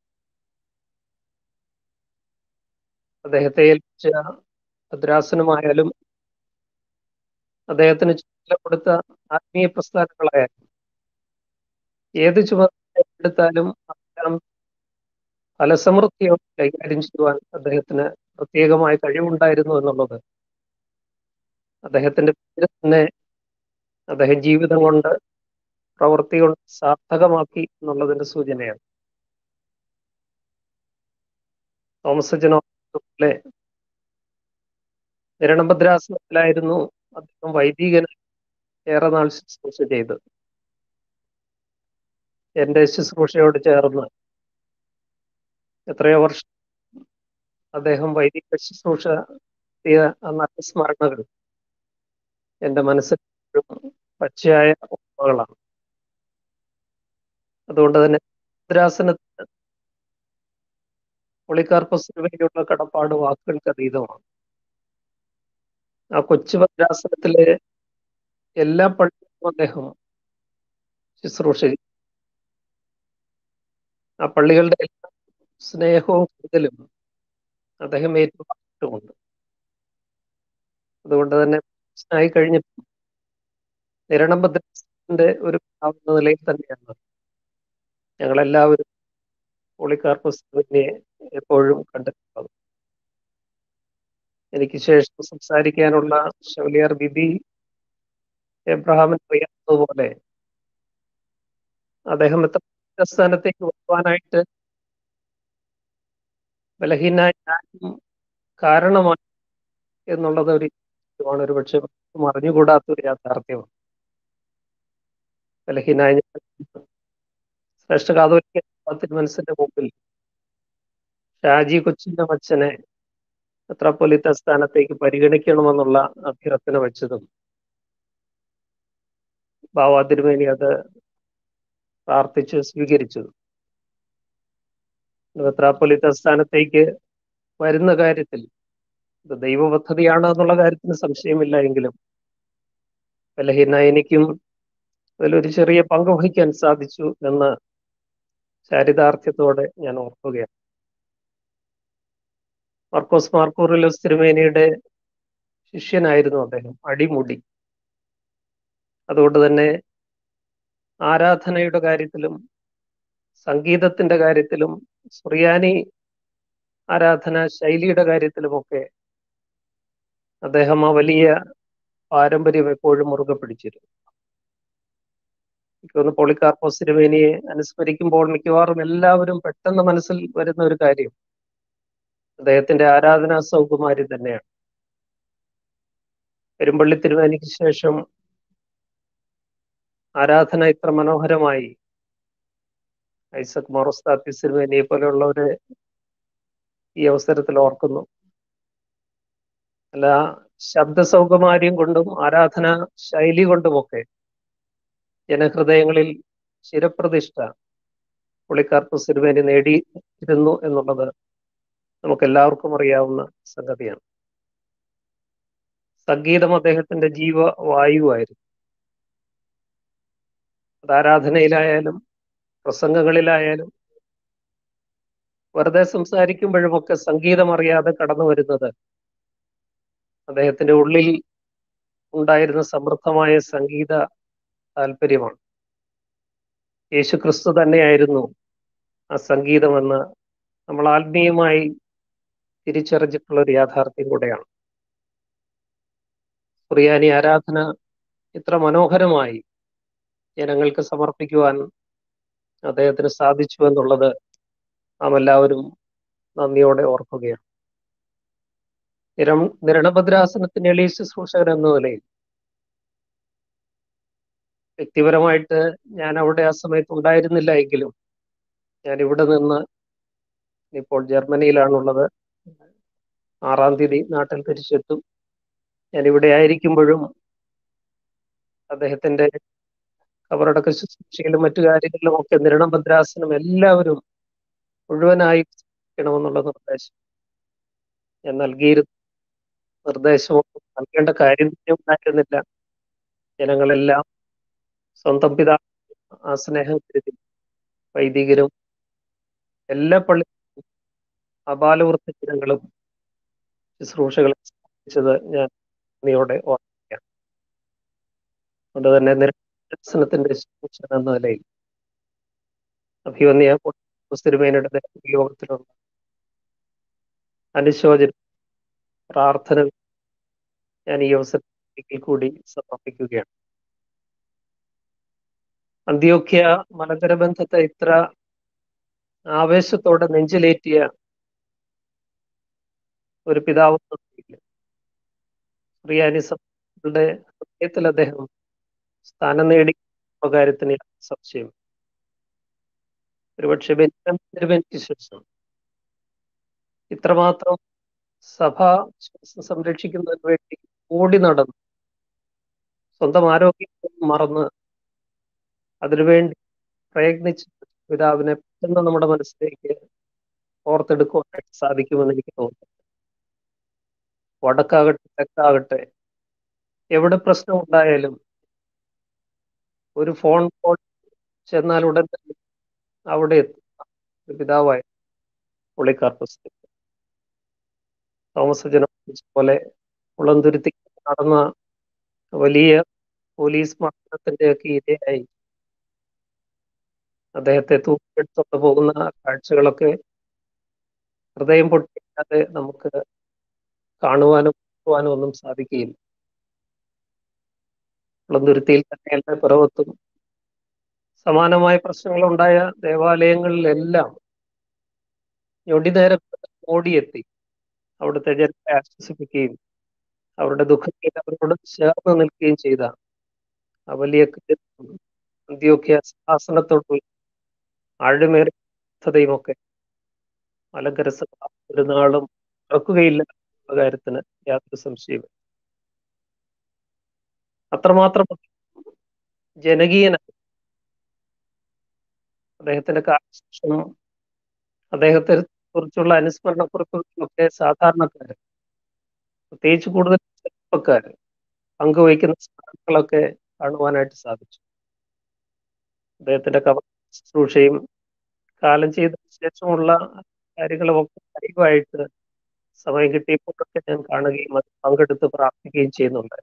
അദ്ദേഹത്തെ ഏൽപ്പിച്ച ഭദ്രാസനമായാലും അദ്ദേഹത്തിന് ചുമതലപ്പെടുത്ത ആത്മീയ പ്രസ്ഥാനങ്ങളായാലും ഏത് ചുമതല എടുത്താലും അതെല്ലാം ഫലസമൃദ്ധിയോടെ കൈകാര്യം ചെയ്യുവാൻ അദ്ദേഹത്തിന് പ്രത്യേകമായ കഴിവുണ്ടായിരുന്നു എന്നുള്ളത് അദ്ദേഹത്തിന്റെ പേര് തന്നെ അദ്ദേഹം ജീവിതം കൊണ്ട്, പ്രവൃത്തി കൊണ്ട് സാർത്ഥകമാക്കി എന്നുള്ളതിന്റെ സൂചനയാണ്. തോമസ് അച്ഛനോലെ നിരണഭദ്രാസനത്തിലായിരുന്നു അദ്ദേഹം വൈദികന് ഏറെ നാൾ ശുശ്രൂഷ ചെയ്തത്. എൻ്റെ ശുശ്രൂഷയോട് ചേർന്ന് എത്രയോ വർഷം അദ്ദേഹം വൈദിക ശുശ്രൂഷ ചെയ്ത നല്ല സ്മരണകൾ എൻ്റെ മനസ്സിൽ പച്ചയായ ഓർമ്മകളാണ്. അതുകൊണ്ട് തന്നെ ഭദ്രാസനത്തിന് പോളികാർപ്പസിന് വേണ്ടിയുള്ള കടപ്പാട് വാക്കുകൾക്ക് അതീതമാണ്. ആ കൊച്ചു ഭദ്രാസനത്തിലെ എല്ലാ പള്ളികളും അദ്ദേഹം ശുശ്രൂഷ ചെയ്തു. ആ പള്ളികളുടെ എല്ലാ സ്നേഹവും കരുതലും അദ്ദേഹം ഏറ്റുവാങ്ങിയിട്ടുമുണ്ട്. അതുകൊണ്ട് തന്നെ ആയി കഴിഞ്ഞപ്പോൾ നിരണം ഭദ്രാസനത്തിന്റെ ഒരു പിതാവെന്ന നിലയിൽ തന്നെയാണ് ഞങ്ങളെല്ലാവരും പോളികാർപ്പസിനെ എപ്പോഴും കണ്ടിട്ടുള്ളത്. എനിക്ക് ശേഷം സംസാരിക്കാനുള്ള ഷവലിയാർ ബിബി എബ്രഹാമിന് അറിയാവുന്നതുപോലെ അദ്ദേഹം എത്ര സ്ഥാനത്തേക്ക് വരുവാനായിട്ട് ബലഹീനായ ഞാനും കാരണമാണ് എന്നുള്ളത് ഒരു ാണ് ഒരു പക്ഷേ അറിഞ്ഞുകൂടാത്ത ഒരു യാഥാർത്ഥ്യമാണ്. ബലഹീനായ ഞാൻ ശ്രേഷ്ഠ കാതോലിക്ക തിരുമനസിന്റെ മുമ്പിൽ ഷാജി കൊച്ചിന്റെ മച്ചനെ മെത്രാപ്പൊലീത്ത സ്ഥാനത്തേക്ക് പരിഗണിക്കണമെന്നുള്ള അഭ്യർത്ഥന വെച്ചതും ബാവാ തിരുമേനി അത് പ്രാർത്ഥിച്ച് സ്വീകരിച്ചതും മെത്രാപ്പൊലീത്ത സ്ഥാനത്തേക്ക് വരുന്ന കാര്യത്തിൽ ഇത് ദൈവ പദ്ധതിയാണ് എന്നുള്ള കാര്യത്തിന് സംശയമില്ല. എങ്കിലും ബലഹീന എനിക്കും അതിലൊരു ചെറിയ പങ്ക് വഹിക്കാൻ സാധിച്ചു എന്ന് ചാരിതാർത്ഥ്യത്തോടെ ഞാൻ ഓർക്കുകയാണ്. മാർക്കോസ് മാർക്കൂറിലോസ് തിരുമേനിയുടെ ശിഷ്യനായിരുന്നു അദ്ദേഹം, അടിമുടി. അതുകൊണ്ട് തന്നെ ആരാധനയുടെ കാര്യത്തിലും സംഗീതത്തിന്റെ കാര്യത്തിലും സുറിയാനി ആരാധന ശൈലിയുടെ കാര്യത്തിലുമൊക്കെ അദ്ദേഹം ആ വലിയ പാരമ്പര്യം എപ്പോഴും മുറുകെ പിടിച്ചിരുന്നു. എനിക്കൊന്ന് പോളികാർപ്പോസ് തിരുമേനിയെ അനുസ്മരിക്കുമ്പോൾ മിക്കവാറും എല്ലാവരും പെട്ടെന്ന് മനസ്സിൽ വരുന്ന ഒരു കാര്യം അദ്ദേഹത്തിന്റെ ആരാധനാ സൗകുമാരി തന്നെയാണ്. പെരുമ്പള്ളി തിരുമേനിക്ക് ശേഷം ആരാധന ഇത്ര മനോഹരമായി ഐസക് മോറസ്താത്തിസ് തിരുമേനിയെ പോലെയുള്ളവരെ ഈ അവസരത്തിൽ ഓർക്കുന്നു. അല്ല, ശബ്ദ സൗകുമാര്യം കൊണ്ടും ആരാധന ശൈലി കൊണ്ടുമൊക്കെ ജനഹൃദയങ്ങളിൽ ചിരപ്രതിഷ്ഠ പോളികാർപ്പസ് തിരുമേനി നേടിയിരുന്നു എന്നുള്ളത് നമുക്ക് എല്ലാവർക്കും അറിയാവുന്ന സംഗതിയാണ്. സംഗീതം അദ്ദേഹത്തിന്റെ ജീവവായുവായിരുന്നു. അത് ആരാധനയിലായാലും പ്രസംഗങ്ങളിലായാലും വെറുതെ സംസാരിക്കുമ്പോഴുമൊക്കെ സംഗീതം അറിയാതെ കടന്നു വരുന്നത് അദ്ദേഹത്തിന്റെ ഉള്ളിൽ ഉണ്ടായിരുന്ന സമൃദ്ധമായ സംഗീത താല്പര്യമാണ്. യേശു ക്രിസ്തു തന്നെയായിരുന്നു ആ സംഗീതമെന്ന് നമ്മൾ ആത്മീയമായി തിരിച്ചറിഞ്ഞിട്ടുള്ള ഒരു യാഥാർത്ഥ്യം കൂടെയാണ്. സുറിയാനി ആരാധന ഇത്ര മനോഹരമായി ജനങ്ങൾക്ക് സമർപ്പിക്കുവാൻ അദ്ദേഹത്തിന് സാധിച്ചു എന്നുള്ളത് നാം എല്ലാവരും നന്ദിയോടെ ഓർക്കുകയാണ്. നിരം നിരണഭദ്രാസനത്തിന്റെ എളിയ ശുശ്രൂഷകൻ എന്ന നിലയിൽ വ്യക്തിപരമായിട്ട് ഞാൻ അവിടെ ആ സമയത്ത് ഉണ്ടായിരുന്നില്ല എങ്കിലും ഞാൻ ഇവിടെ നിന്ന് ഇപ്പോൾ ജർമ്മനിയിലാണുള്ളത്. ആറാം തീയതി നാട്ടിൽ തിരിച്ചെത്തും. ഞാൻ ഇവിടെ ആയിരിക്കുമ്പോഴും അദ്ദേഹത്തിന്റെ കബറടക്ക ശുശ്രൂഷയിലും മറ്റു കാര്യങ്ങളിലും ഒക്കെ നിരണം ഭദ്രാസനം എല്ലാവരും മുഴുവനായി ണമെന്നുള്ള നിർദ്ദേശം ഞാൻ നൽകിയിരുന്നു. നിർദ്ദേശമൊന്നും നൽകേണ്ട കാര്യം തന്നെ ഉണ്ടായിരുന്നില്ല. ജനങ്ങളെല്ലാം സ്വന്തം പിതാ ആ സ്നേഹം കരുതി വൈദികരും എല്ലാ പള്ളി അപാലവൃത്തി ജനങ്ങളും ശുശ്രൂഷകളെ സമർപ്പിച്ചത് ഞാൻ നന്ദിയോടെ ഓർമ്മിക്കാം. അതുകൊണ്ട് തന്നെ നിരസനത്തിന്റെ ശുശ്രൂഷ എന്ന നിലയിൽ അഭിവന്യ തിരുമേനിയുടെ യോഗത്തിലുള്ള അനുശോചന പ്രാർത്ഥന ഞാൻ ഈ അവസരത്തിൽ കൂടി സമർപ്പിക്കുകയാണ്. അന്ത്യോക്യ മലങ്കര ബന്ധത്തെ ഇത്ര ആവേശത്തോടെ നെഞ്ചിലേറ്റിയ ഒരു പിതാവ് സുറിയാനി സഭയുടെ ഹൃദയത്തിൽ അദ്ദേഹം സ്ഥാനം നേടി കാര്യത്തിന് സംശയം. ഒരുപക്ഷെ ബെന്യാമിന് ശേഷം ഇത്രമാത്രം സഭ സംരക്ഷിക്കുന്നതിന് വേണ്ടി ഓടി നടന്നു സ്വന്തം ആരോഗ്യം മറന്ന് അതിനുവേണ്ടി പ്രയത്നിച്ച് പിതാവിനെ പെട്ടെന്ന് നമ്മുടെ മനസ്സിലേക്ക് ഓർത്തെടുക്കുവാനായിട്ട് സാധിക്കുമെന്ന് എനിക്ക് തോന്നുന്നു. വടക്കാകട്ടെ തെക്കാകട്ടെ എവിടെ പ്രശ്നം ഉണ്ടായാലും ഒരു ഫോൺ കോൾ ചെന്നാൽ ഉടൻ തന്നെ അവിടെ എത്തും പിതാവായ പൊളികാർപ്പസ്. തോമസ് ജന പോലെ കുളന്തുരുത്തി നടന്ന വലിയ പോലീസ് മർദ്ദനത്തിന്റെ ഒക്കെ ഇരയായി അദ്ദേഹത്തെ തൂക്കിയെടുത്തോണ്ട് പോകുന്ന കാഴ്ചകളൊക്കെ ഹൃദയം പൊട്ടിക്കാതെ നമുക്ക് കാണുവാനും കേൾക്കുവാനും ഒന്നും സാധിക്കുകയില്ല. കുളന്തുരുത്തിയിൽ തന്നെയല്ല പിറവത്തും സമാനമായ പ്രശ്നങ്ങളുണ്ടായ ദേവാലയങ്ങളിലെല്ലാം ഞൊടി നേരം ഓടിയെത്തി അവിടുത്തെ ജനത്തെ ആശ്വസിപ്പിക്കുകയും അവരുടെ ദുഃഖത്തിൽ അവരോട് ചേർന്ന് നിൽക്കുകയും ചെയ്ത ആ വലിയ അന്ത്യോക്യ സിംഹാസനത്തോടുള്ള ആഴമേറിയതയും ഒക്കെ മലങ്കര സഭ ഒരു നാളും മറക്കുകയില്ല എന്ന കാര്യത്തിന് യാതൊരു സംശയവും. അത്രമാത്രം ജനകീയനായി അദ്ദേഹത്തിന്റെ കാലശേഷം അദ്ദേഹത്തെ കുറിച്ചുള്ള അനുസ്മരണ കുറിപ്പുകളൊക്കെ സാധാരണക്കാര്, പ്രത്യേകിച്ച് കൂടുതൽ ചെറുപ്പക്കാര് പങ്കുവയ്ക്കുന്ന സ്മരണകളൊക്കെ കാണുവാനായിട്ട് സാധിച്ചു. അദ്ദേഹത്തിന്റെ കവ ശുശ്രൂഷയും കാലം ചെയ്തതിനു ശേഷമുള്ള കാര്യങ്ങളുമൊക്കെ ലൈവായിട്ട് സമയം കിട്ടിയപ്പോഴൊക്കെ ഞാൻ കാണുകയും അത് പങ്കെടുത്ത് പ്രാർത്ഥിക്കുകയും ചെയ്യുന്നുണ്ട്.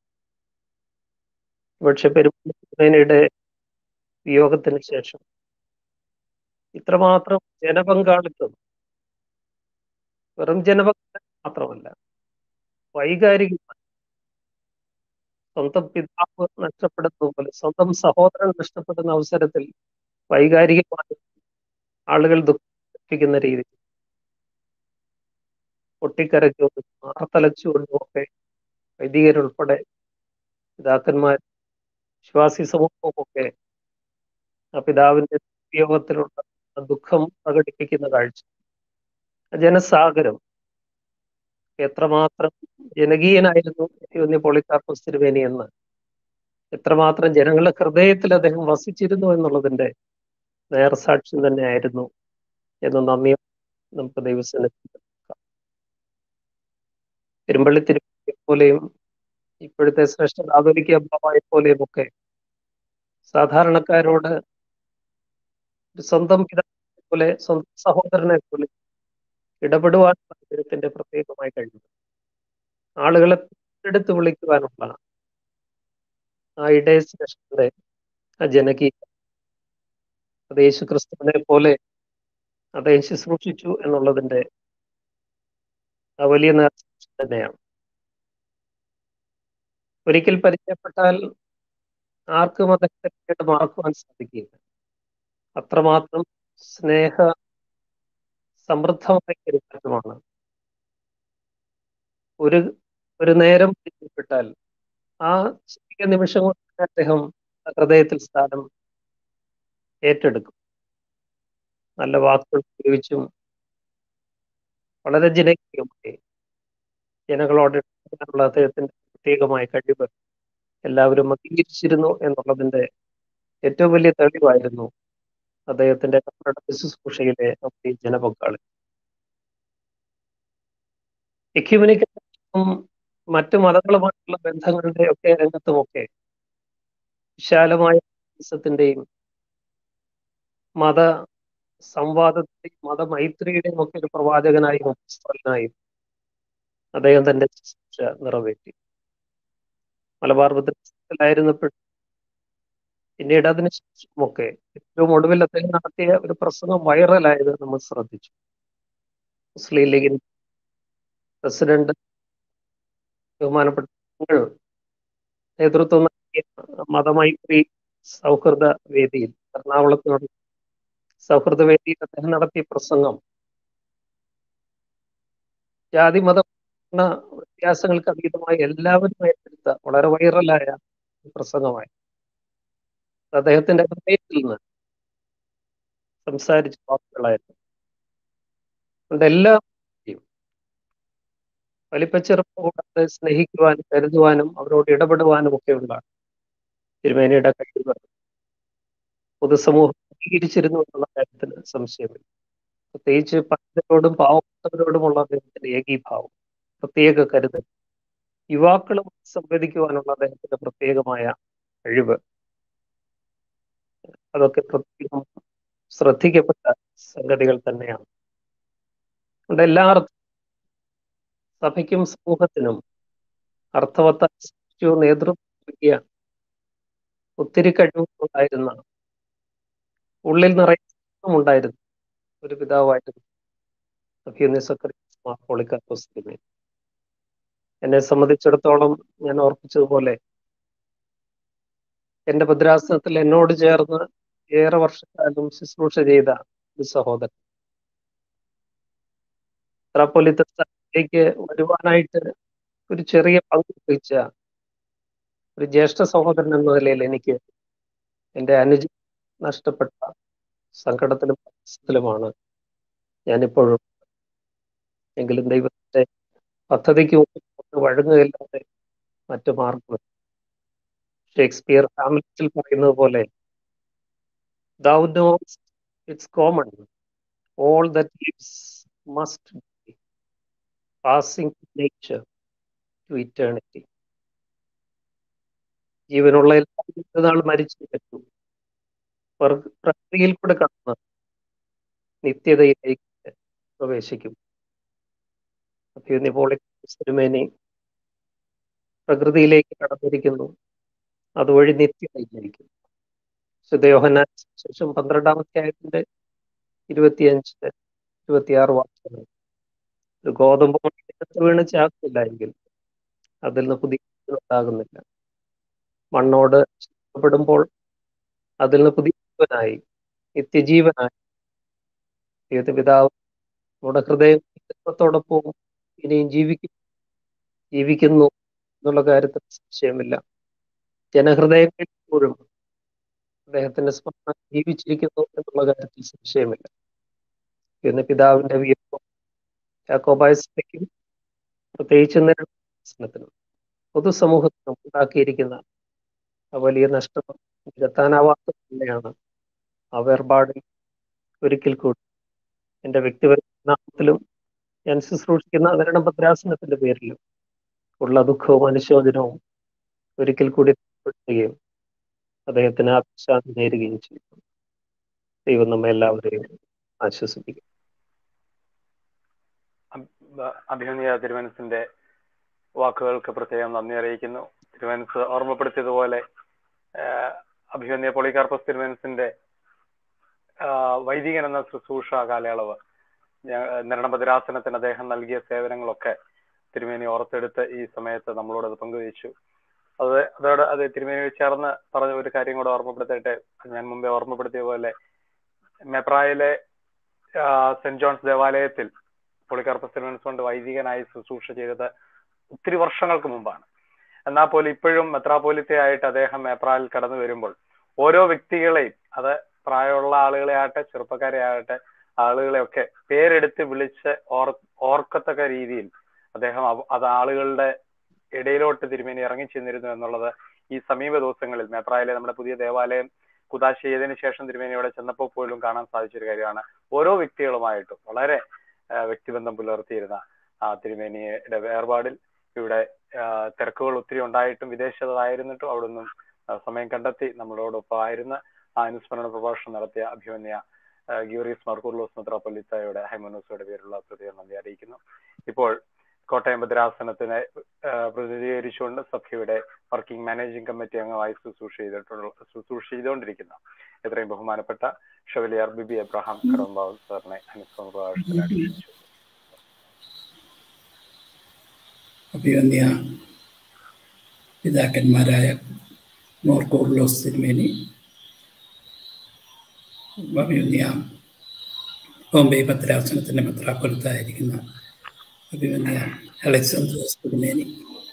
പക്ഷെ പെരുമാനയുടെ വിയോഗത്തിന് ശേഷം ഇത്രമാത്രം ജനപങ്കാളിത്തം, വെറും ജനപങ്കാളിത്തം മാത്രമല്ല, വൈകാരികമായി സ്വന്തം പിതാവ് നഷ്ടപ്പെടുന്ന പോലെ സ്വന്തം സഹോദരൻ നഷ്ടപ്പെടുന്ന അവസരത്തിൽ വൈകാരികമായി ആളുകൾ ദുഃഖിപ്പിക്കുന്ന രീതി പൊട്ടിക്കരച്ചുകൊണ്ടും ആർത്തലച്ചുകൊണ്ടും ഒക്കെ വൈദികരുൾപ്പെടെ പിതാക്കന്മാർ, വിശ്വാസി സമൂഹമൊക്കെ ആ പിതാവിന്റെ വിയോഗത്തിലുള്ള ദുഃഖം പ്രകടിപ്പിക്കുന്ന കാഴ്ച, ജനസാഗരം എത്രമാത്രം ജനകീയനായിരുന്നു വന്യ പോളികാർപ്പസ് തിരുമേനി എന്ന്, എത്രമാത്രം ജനങ്ങളുടെ ഹൃദയത്തിൽ അദ്ദേഹം വസിച്ചിരുന്നു എന്നുള്ളതിന്റെ നേർസാക്ഷ്യം തന്നെയായിരുന്നു എന്ന് നന്ദി നമുക്ക് ദൈവസന്നിധിയിൽ നോക്കാം. പെരുമ്പള്ളി തിരുമേനിയെ പോലെയും ഇപ്പോഴത്തെ ശ്രേഷ്ഠ കാതോലിക്ക അബ്ബായെ പോലെയും ഒക്കെ സാധാരണക്കാരോട് സ്വന്തം പിതാവിനെ പോലെ സ്വന്തം സഹോദരനെ പോലെ ഇടപെടുവാൻ അദ്ദേഹത്തിന്റെ പ്രത്യേകമായി കഴിയും. ആളുകളെ എടുത്ത് വിളിക്കുവാനുള്ള ആ ഇടയശ്രേഷ്ഠന്റെ ആ ജനകീയ അത് യേശു ക്രിസ്തുവിനെ പോലെ അദ്ദേഹം ശുശ്രൂഷിച്ചു എന്നുള്ളതിന്റെ ആ വലിയ നേർച്ച തന്നെയാണ്. ഒരിക്കൽ പരിചയപ്പെട്ടാൽ ആർക്കും അദ്ദേഹത്തെ മറക്കുവാൻ സാധിക്കില്ല. അത്രമാത്രം സ്നേഹ സമൃദ്ധമായ പെരുമാറ്റമാണ്. ഒരു ഒരു നേരം പരിചയപ്പെട്ടാൽ ആ ചെറിയ നിമിഷം കൊണ്ട് അദ്ദേഹം ഹൃദയത്തിൽ സ്ഥാനം ഏറ്റെടുക്കും. നല്ല വാക്കുകൾ ഉപയോഗിച്ചും വളരെ ജനകീയമായി ജനങ്ങളോട് ഇടപെടാനുള്ള അദ്ദേഹത്തിന്റെ പ്രത്യേകമായ കഴിവ് എല്ലാവരും അംഗീകരിച്ചിരുന്നു എന്നുള്ളതിന്റെ ഏറ്റവും വലിയ തെളിവായിരുന്നു അദ്ദേഹത്തിന്റെ ശുശ്രൂഷയിലെ ഈ ജനപങ്കാളി. എക്യുമെനിക്കും മറ്റു മതങ്ങളുമായിട്ടുള്ള ബന്ധങ്ങളുടെ ഒക്കെ രംഗത്തുമൊക്കെ വിശാലമായ ത്തിന്റെയും മത സംവാദത്തിന്റെയും മതമൈത്രിയുടെയും ഒക്കെ ഒരു പ്രവാചകനായും അപ്പോസ്തലനായും അദ്ദേഹം തന്റെ ശുശ്രൂഷ നിറവേറ്റി. മലബാർ ഭദ്രത്തിലായിരുന്നപ്പോൾ പിന്നീട് അതിന് ശേഷമൊക്കെ ഏറ്റവും ഒടുവിൽ അദ്ദേഹം നടത്തിയ ഒരു പ്രസംഗം വൈറലായത് നമ്മൾ ശ്രദ്ധിച്ചു. മുസ്ലിം ലീഗിൻ പ്രസിഡന്റ് ബഹുമാനപ്പെട്ട നേതൃത്വം നൽകിയ മതമൈത്രി സൗഹൃദ വേദിയിൽ, എറണാകുളത്ത് സൗഹൃദ വേദിയിൽ അദ്ദേഹം നടത്തിയ പ്രസംഗം ജാതി മത വ്യത്യാസങ്ങൾക്ക് അതീതമായി എല്ലാവരും ഏറ്റെടുത്ത വളരെ വൈറലായ പ്രസംഗമായി. അദ്ദേഹത്തിന്റെ ഹൃദയത്തിൽ നിന്ന് സംസാരിച്ച വാക്കുകളായിരുന്നു. അതുകൊണ്ട് എല്ലാ വലിപ്പച്ചെറുപ്പം കൂടാതെ സ്നേഹിക്കുവാനും കരുതുവാനും അവരോട് ഇടപെടുവാനും ഒക്കെയുള്ള തിരുമേനിയുടെ കഴിവ് പൊതുസമൂഹം അംഗീകരിച്ചിരുന്നു എന്നുള്ള കാര്യത്തിന് സംശയമില്ല. പ്രത്യേകിച്ച് പലരോടും പാവപ്പെട്ടവരോടുമുള്ള അദ്ദേഹത്തിന്റെ ഏകീഭാവം, പ്രത്യേക കരുതൽ, യുവാക്കളും സംവദിക്കുവാനുള്ള അദ്ദേഹത്തിന്റെ പ്രത്യേകമായ കഴിവ്, അതൊക്കെ പ്രത്യേകം ശ്രദ്ധിക്കപ്പെട്ട സംഗതികൾ തന്നെയാണ്. അതുകൊണ്ട് എല്ലാ സഭയ്ക്കും സമൂഹത്തിനും അർത്ഥവത്തായ നേതൃത്വം നൽകിയ ഒത്തിരി കഴിവുകളുണ്ടായിരുന്ന, ഉള്ളിൽ നിറയെ ഉണ്ടായിരുന്നു ഒരു പിതാവായിരുന്നു അഭിമന്യ സക്കറിയാസ് മാർ പോളികാർപ്പോസ് തിരുമേനി. എന്നെ സംബന്ധിച്ചിടത്തോളം ഞാൻ ഓർപ്പിച്ചതുപോലെ എന്റെ ഭദ്രാസനത്തിൽ എന്നോട് ചേർന്ന് ഏറെ വർഷക്കാലം ശുശ്രൂഷ ചെയ്ത ഒരു സഹോദരൻ, മെത്രാപ്പൊലീത്ത സ്ഥാനത്തേക്ക് വരുവാനായിട്ട് ഒരു ചെറിയ പങ്ക് വഹിച്ച ഒരു ജ്യേഷ്ഠ സഹോദരൻ എന്ന നിലയിൽ എനിക്ക് എൻ്റെ അനുജ നഷ്ടപ്പെട്ട സങ്കടത്തിലും പ്രയാസത്തിലുമാണ് ഞാനിപ്പോഴും. എങ്കിലും ദൈവത്തിന്റെ പദ്ധതിക്ക് മുന്നിൽ വഴങ്ങുകയില്ലാതെ മറ്റു മാർഗങ്ങൾ. ഷേക്സ്പിയർ ഹാംലെറ്റിൽ പറയുന്നത് പോലെ, thou knows it's common, all that lives must be, passing from nature to eternity. ജീവനുള്ള എല്ലാ നാൾ മരിച്ചു പറ്റും, പ്രകൃതിയിൽ കൂടെ കടന്ന് നിത്യതയിലേക്ക് പ്രവേശിക്കും. അഭിമന്യ പോളികാർപ്പോസ് തിരുമേനി പ്രകൃതിയിലേക്ക് കടന്നിരിക്കുന്നു, അതുവഴി നിത്യതയിലായിരിക്കും. വിശുദ്ധ യോഹന്നാൻ സുവിശേഷം പന്ത്രണ്ടാം അധ്യായത്തിന്റെ ഇരുപത്തിയഞ്ച് ഇരുപത്തിയാറ് വാക്യങ്ങൾ, ഒരു ഗോതമ്പ് മണ്ണിനകത്ത് വീണ് ചാക്കില്ല എങ്കിൽ അതിൽ നിന്ന് പുതിയ ഉണ്ടാകുന്നില്ല. മണ്ണോട് ചേർക്കപ്പെടുമ്പോൾ അതിൽ നിന്ന് പുതിയ ജീവനായി, നിത്യജീവനായി ദൈവത്തെ പിതാവ് നമ്മുടെ ഹൃദയം ദൈവത്തോടൊപ്പം ഇനിയും ജീവിക്കും ജീവിക്കുന്നു എന്നുള്ള കാര്യത്തിൽ സംശയമില്ല. ജനഹൃദയങ്ങളിൽ പോലും അദ്ദേഹത്തിന്റെ സ്മരണ ജീവിച്ചിരിക്കുന്നു എന്നുള്ള കാര്യത്തിൽ സംശയമില്ല. എന്ന് പിതാവിന്റെ വീർപ്പും യാക്കോബായ സഭയ്ക്കും പ്രത്യേകിച്ച് നേതൃത്വത്തിനും പൊതുസമൂഹത്തിനും ഉണ്ടാക്കിയിരിക്കുന്ന ആ വലിയ നഷ്ടം നികത്താനാവാത്ത തന്നെയാണ്. ആ വേർപാടിൽ ഒരിക്കൽ കൂടി എൻ്റെ വ്യക്തിപരനാമത്തിലും ഞാൻ ശുശ്രൂഷിക്കുന്ന അവരുടെ ഭദ്രാസനത്തിന്റെ പേരിലും ഉള്ള ദുഃഖവും അനുശോചനവും ഒരിക്കൽ കൂടി പ്പെടുത്തുകയും അദ്ദേഹത്തിന് ആത്മശാന്തി നേരുകയും ചെയ്യുന്നു. ദൈവം നമ്മെ എല്ലാവരെയും ആശ്വസിപ്പിക്കും. അഭിമന്യ തിരുമനസിന്റെ വാക്കുകൾക്ക് പ്രത്യേകം നന്ദി അറിയിക്കുന്നു. തിരുമനസ് ഓർമ്മപ്പെടുത്തിയതുപോലെ അഭിമന്യ പോളികാർപ്പോസ് തിരുമനസിന്റെ വൈദികൻ എന്ന ശുശ്രൂഷ കാലയളവ്, നിരണഭദ്രാസനത്തിന് അദ്ദേഹം നൽകിയ സേവനങ്ങളൊക്കെ തിരുമേനി ഓർത്തെടുത്ത് ഈ സമയത്ത് നമ്മളോട് അത് പങ്കുവച്ചു. അത് അതോടെ അത് തിരുമേനി ചേർന്ന് പറഞ്ഞ ഒരു കാര്യം കൂടെ ഓർമ്മപ്പെടുത്തട്ടെ. ഞാൻ മുമ്പേ ഓർമ്മപ്പെടുത്തിയ പോലെ മെപ്രായിലെ സെന്റ് ജോൺസ് ദേവാലയത്തിൽ പോളികാർപ്പോസ് തിരുമനസ് കൊണ്ട് വൈദികനായി ശുശ്രൂഷ ചെയ്തത് ഒത്തിരി വർഷങ്ങൾക്ക് മുമ്പാണ്. എന്നാൽ പോലും ഇപ്പോഴും മെത്രാപ്പോലിത്തയായിട്ട് അദ്ദേഹം മെപ്രായിൽ കടന്നു വരുമ്പോൾ ഓരോ വ്യക്തികളെയും, അത് പ്രായമുള്ള ആളുകളെ ആകട്ടെ ചെറുപ്പക്കാരെ ആകട്ടെ ആളുകളെയൊക്കെ പേരെടുത്ത് വിളിച്ച് ഓർ ഓർക്കത്തക്ക രീതിയിൽ അദ്ദേഹം അത് ആളുകളുടെ ഇടയിലോട്ട് തിരുമേനി ഇറങ്ങി ചെന്നിരുന്നു എന്നുള്ളത് ഈ സമീപ ദിവസങ്ങളിൽ മെപ്രായിലെ നമ്മുടെ പുതിയ ദേവാലയം കുദാശ ചെയ്തതിനു ശേഷം തിരുമേനിയോടെ ചെന്നപ്പോൾ പോലും കാണാൻ സാധിച്ചൊരു കാര്യമാണ്. ഓരോ വ്യക്തികളുമായിട്ടും വളരെ വ്യക്തിബന്ധം പുലർത്തിയിരുന്ന ആ തിരുമേനിയുടെ വേർപാടിൽ ഇവിടെ തിരക്കുകൾ ഒത്തിരി ഉണ്ടായിട്ടും വിദേശത്തായിരുന്നിട്ടും അവിടെ നിന്നും സമയം കണ്ടെത്തി നമ്മളോടൊപ്പം ആയിരുന്ന ആ അനുസ്മരണ പ്രഭാഷണം നടത്തിയ അഭിമന്യ ഗീവറീസ് മാർ മെത്രാപ്പൊലീത്തയുടെ ഹൈമനോസയുടെ പേരുള്ള പ്രത്യേകം നന്ദി അറിയിക്കുന്നു. ഇപ്പോൾ കോട്ടയം ഭദ്രാസനത്തിനെ പ്രതിനിധീകരിച്ചുകൊണ്ട് സഭയുടെ വർക്കിംഗ് മാനേജിംഗ് കമ്മിറ്റി അംഗമായി ശുശ്രൂഷ ചെയ്തിട്ടുള്ള ശുശ്രൂഷ ചെയ്തുകൊണ്ടിരിക്കുന്ന എത്രയും ബഹുമാനപ്പെട്ട ഷെവലിയർ ബിബി എബ്രഹാം കടമ്പാവൽ സാറിനെ അനുസ്മരണ പ്രഭാഷണത്തിനായിട്ട് ക്ഷണിച്ചു. അഭിമന്യ പിതാക്കന്മാരായ മോർ കൂർലോസ് തിരുമേനി, അഭിമന്യ ബോംബെ ഭദ്രാസനത്തിൻ്റെ മെത്രാപ്പൊലീത്തായിരിക്കുന്ന അഭിമന്യ അലക്സാന്ദ്രോസ് തിരുമേനി,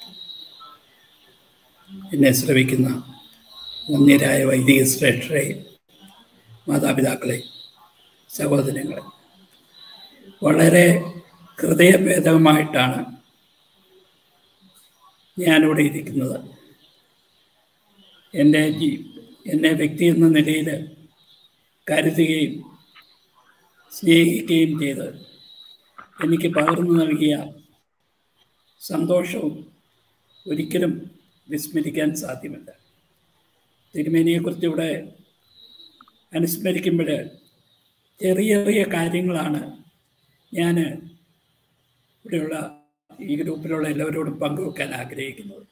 എന്നെ ശ്രവിക്കുന്ന വന്യരായ വൈദിക ശ്രേഷ്ഠരെ, മാതാപിതാക്കളെ, സഹോദരങ്ങളെ, വളരെ ഹൃദയഭേദമായിട്ടാണ് ഞാനിവിടെ ഇരിക്കുന്നത്. എൻ്റെ ജീ എന്നെ വ്യക്തി എന്ന നിലയിൽ കരുതുകയും സ്നേഹിക്കുകയും ചെയ്ത് എനിക്ക് പകർന്നു നൽകിയ സന്തോഷവും ഒരിക്കലും വിസ്മരിക്കാൻ സാധ്യമല്ല. തിരുമേനിയെക്കുറിച്ച് ഇവിടെ അനുസ്മരിക്കുമ്പോൾ ചെറിയ ചെറിയ കാര്യങ്ങളാണ് ഞാൻ ഇവിടെയുള്ള ഈ ഗ്രൂപ്പിലുള്ള എല്ലാവരോടും പങ്കുവെക്കാൻ ആഗ്രഹിക്കുന്നത്.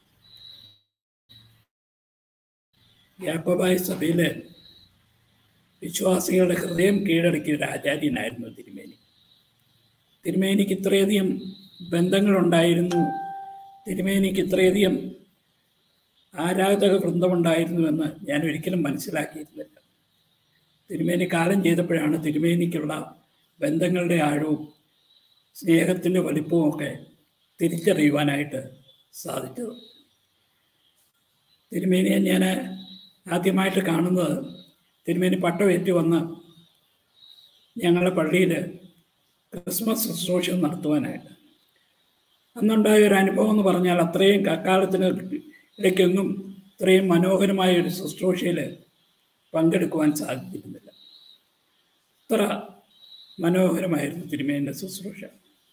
യാക്കോബായ സഭയിലെ വിശ്വാസികളുടെ ഹൃദയം കീഴടക്കിയ ഒരു ആചാര്യനായിരുന്നു തിരുമേനി. തിരുമേനിക്ക് ഇത്രയധികം ബന്ധങ്ങളുണ്ടായിരുന്നു, തിരുമേനിക്ക് ഇത്രയധികം ആരാധക വൃന്ദമുണ്ടായിരുന്നുവെന്ന് ഞാൻ ഒരിക്കലും മനസ്സിലാക്കിയിരുന്നില്ല. തിരുമേനി കാലം ചെയ്തപ്പോഴാണ് തിരുമേനിക്കുള്ള ബന്ധങ്ങളുടെ ആഴവും സ്നേഹത്തിൻ്റെ വലിപ്പവും ഒക്കെ തിരിച്ചറിയുവാനായിട്ട് സാധിച്ചത്. തിരുമേനിയെ ഞാൻ ആദ്യമായിട്ട് കാണുന്നത് തിരുമേനി പട്ടമേറ്റ് വന്ന് ഞങ്ങളുടെ പള്ളിയിൽ ക്രിസ്മസ് ശുശ്രൂഷ നടത്തുവാനായിട്ട്. അന്നുണ്ടായ ഒരു അനുഭവം എന്ന് പറഞ്ഞാൽ അത്രയും അക്കാലത്തിന് ഇടയ്ക്കൊന്നും ഇത്രയും മനോഹരമായ ഒരു ശുശ്രൂഷയിൽ പങ്കെടുക്കുവാൻ സാധിച്ചിരുന്നില്ല. അത്ര മനോഹരമായിരുന്നു തിരുമേനിയുടെ ശുശ്രൂഷ.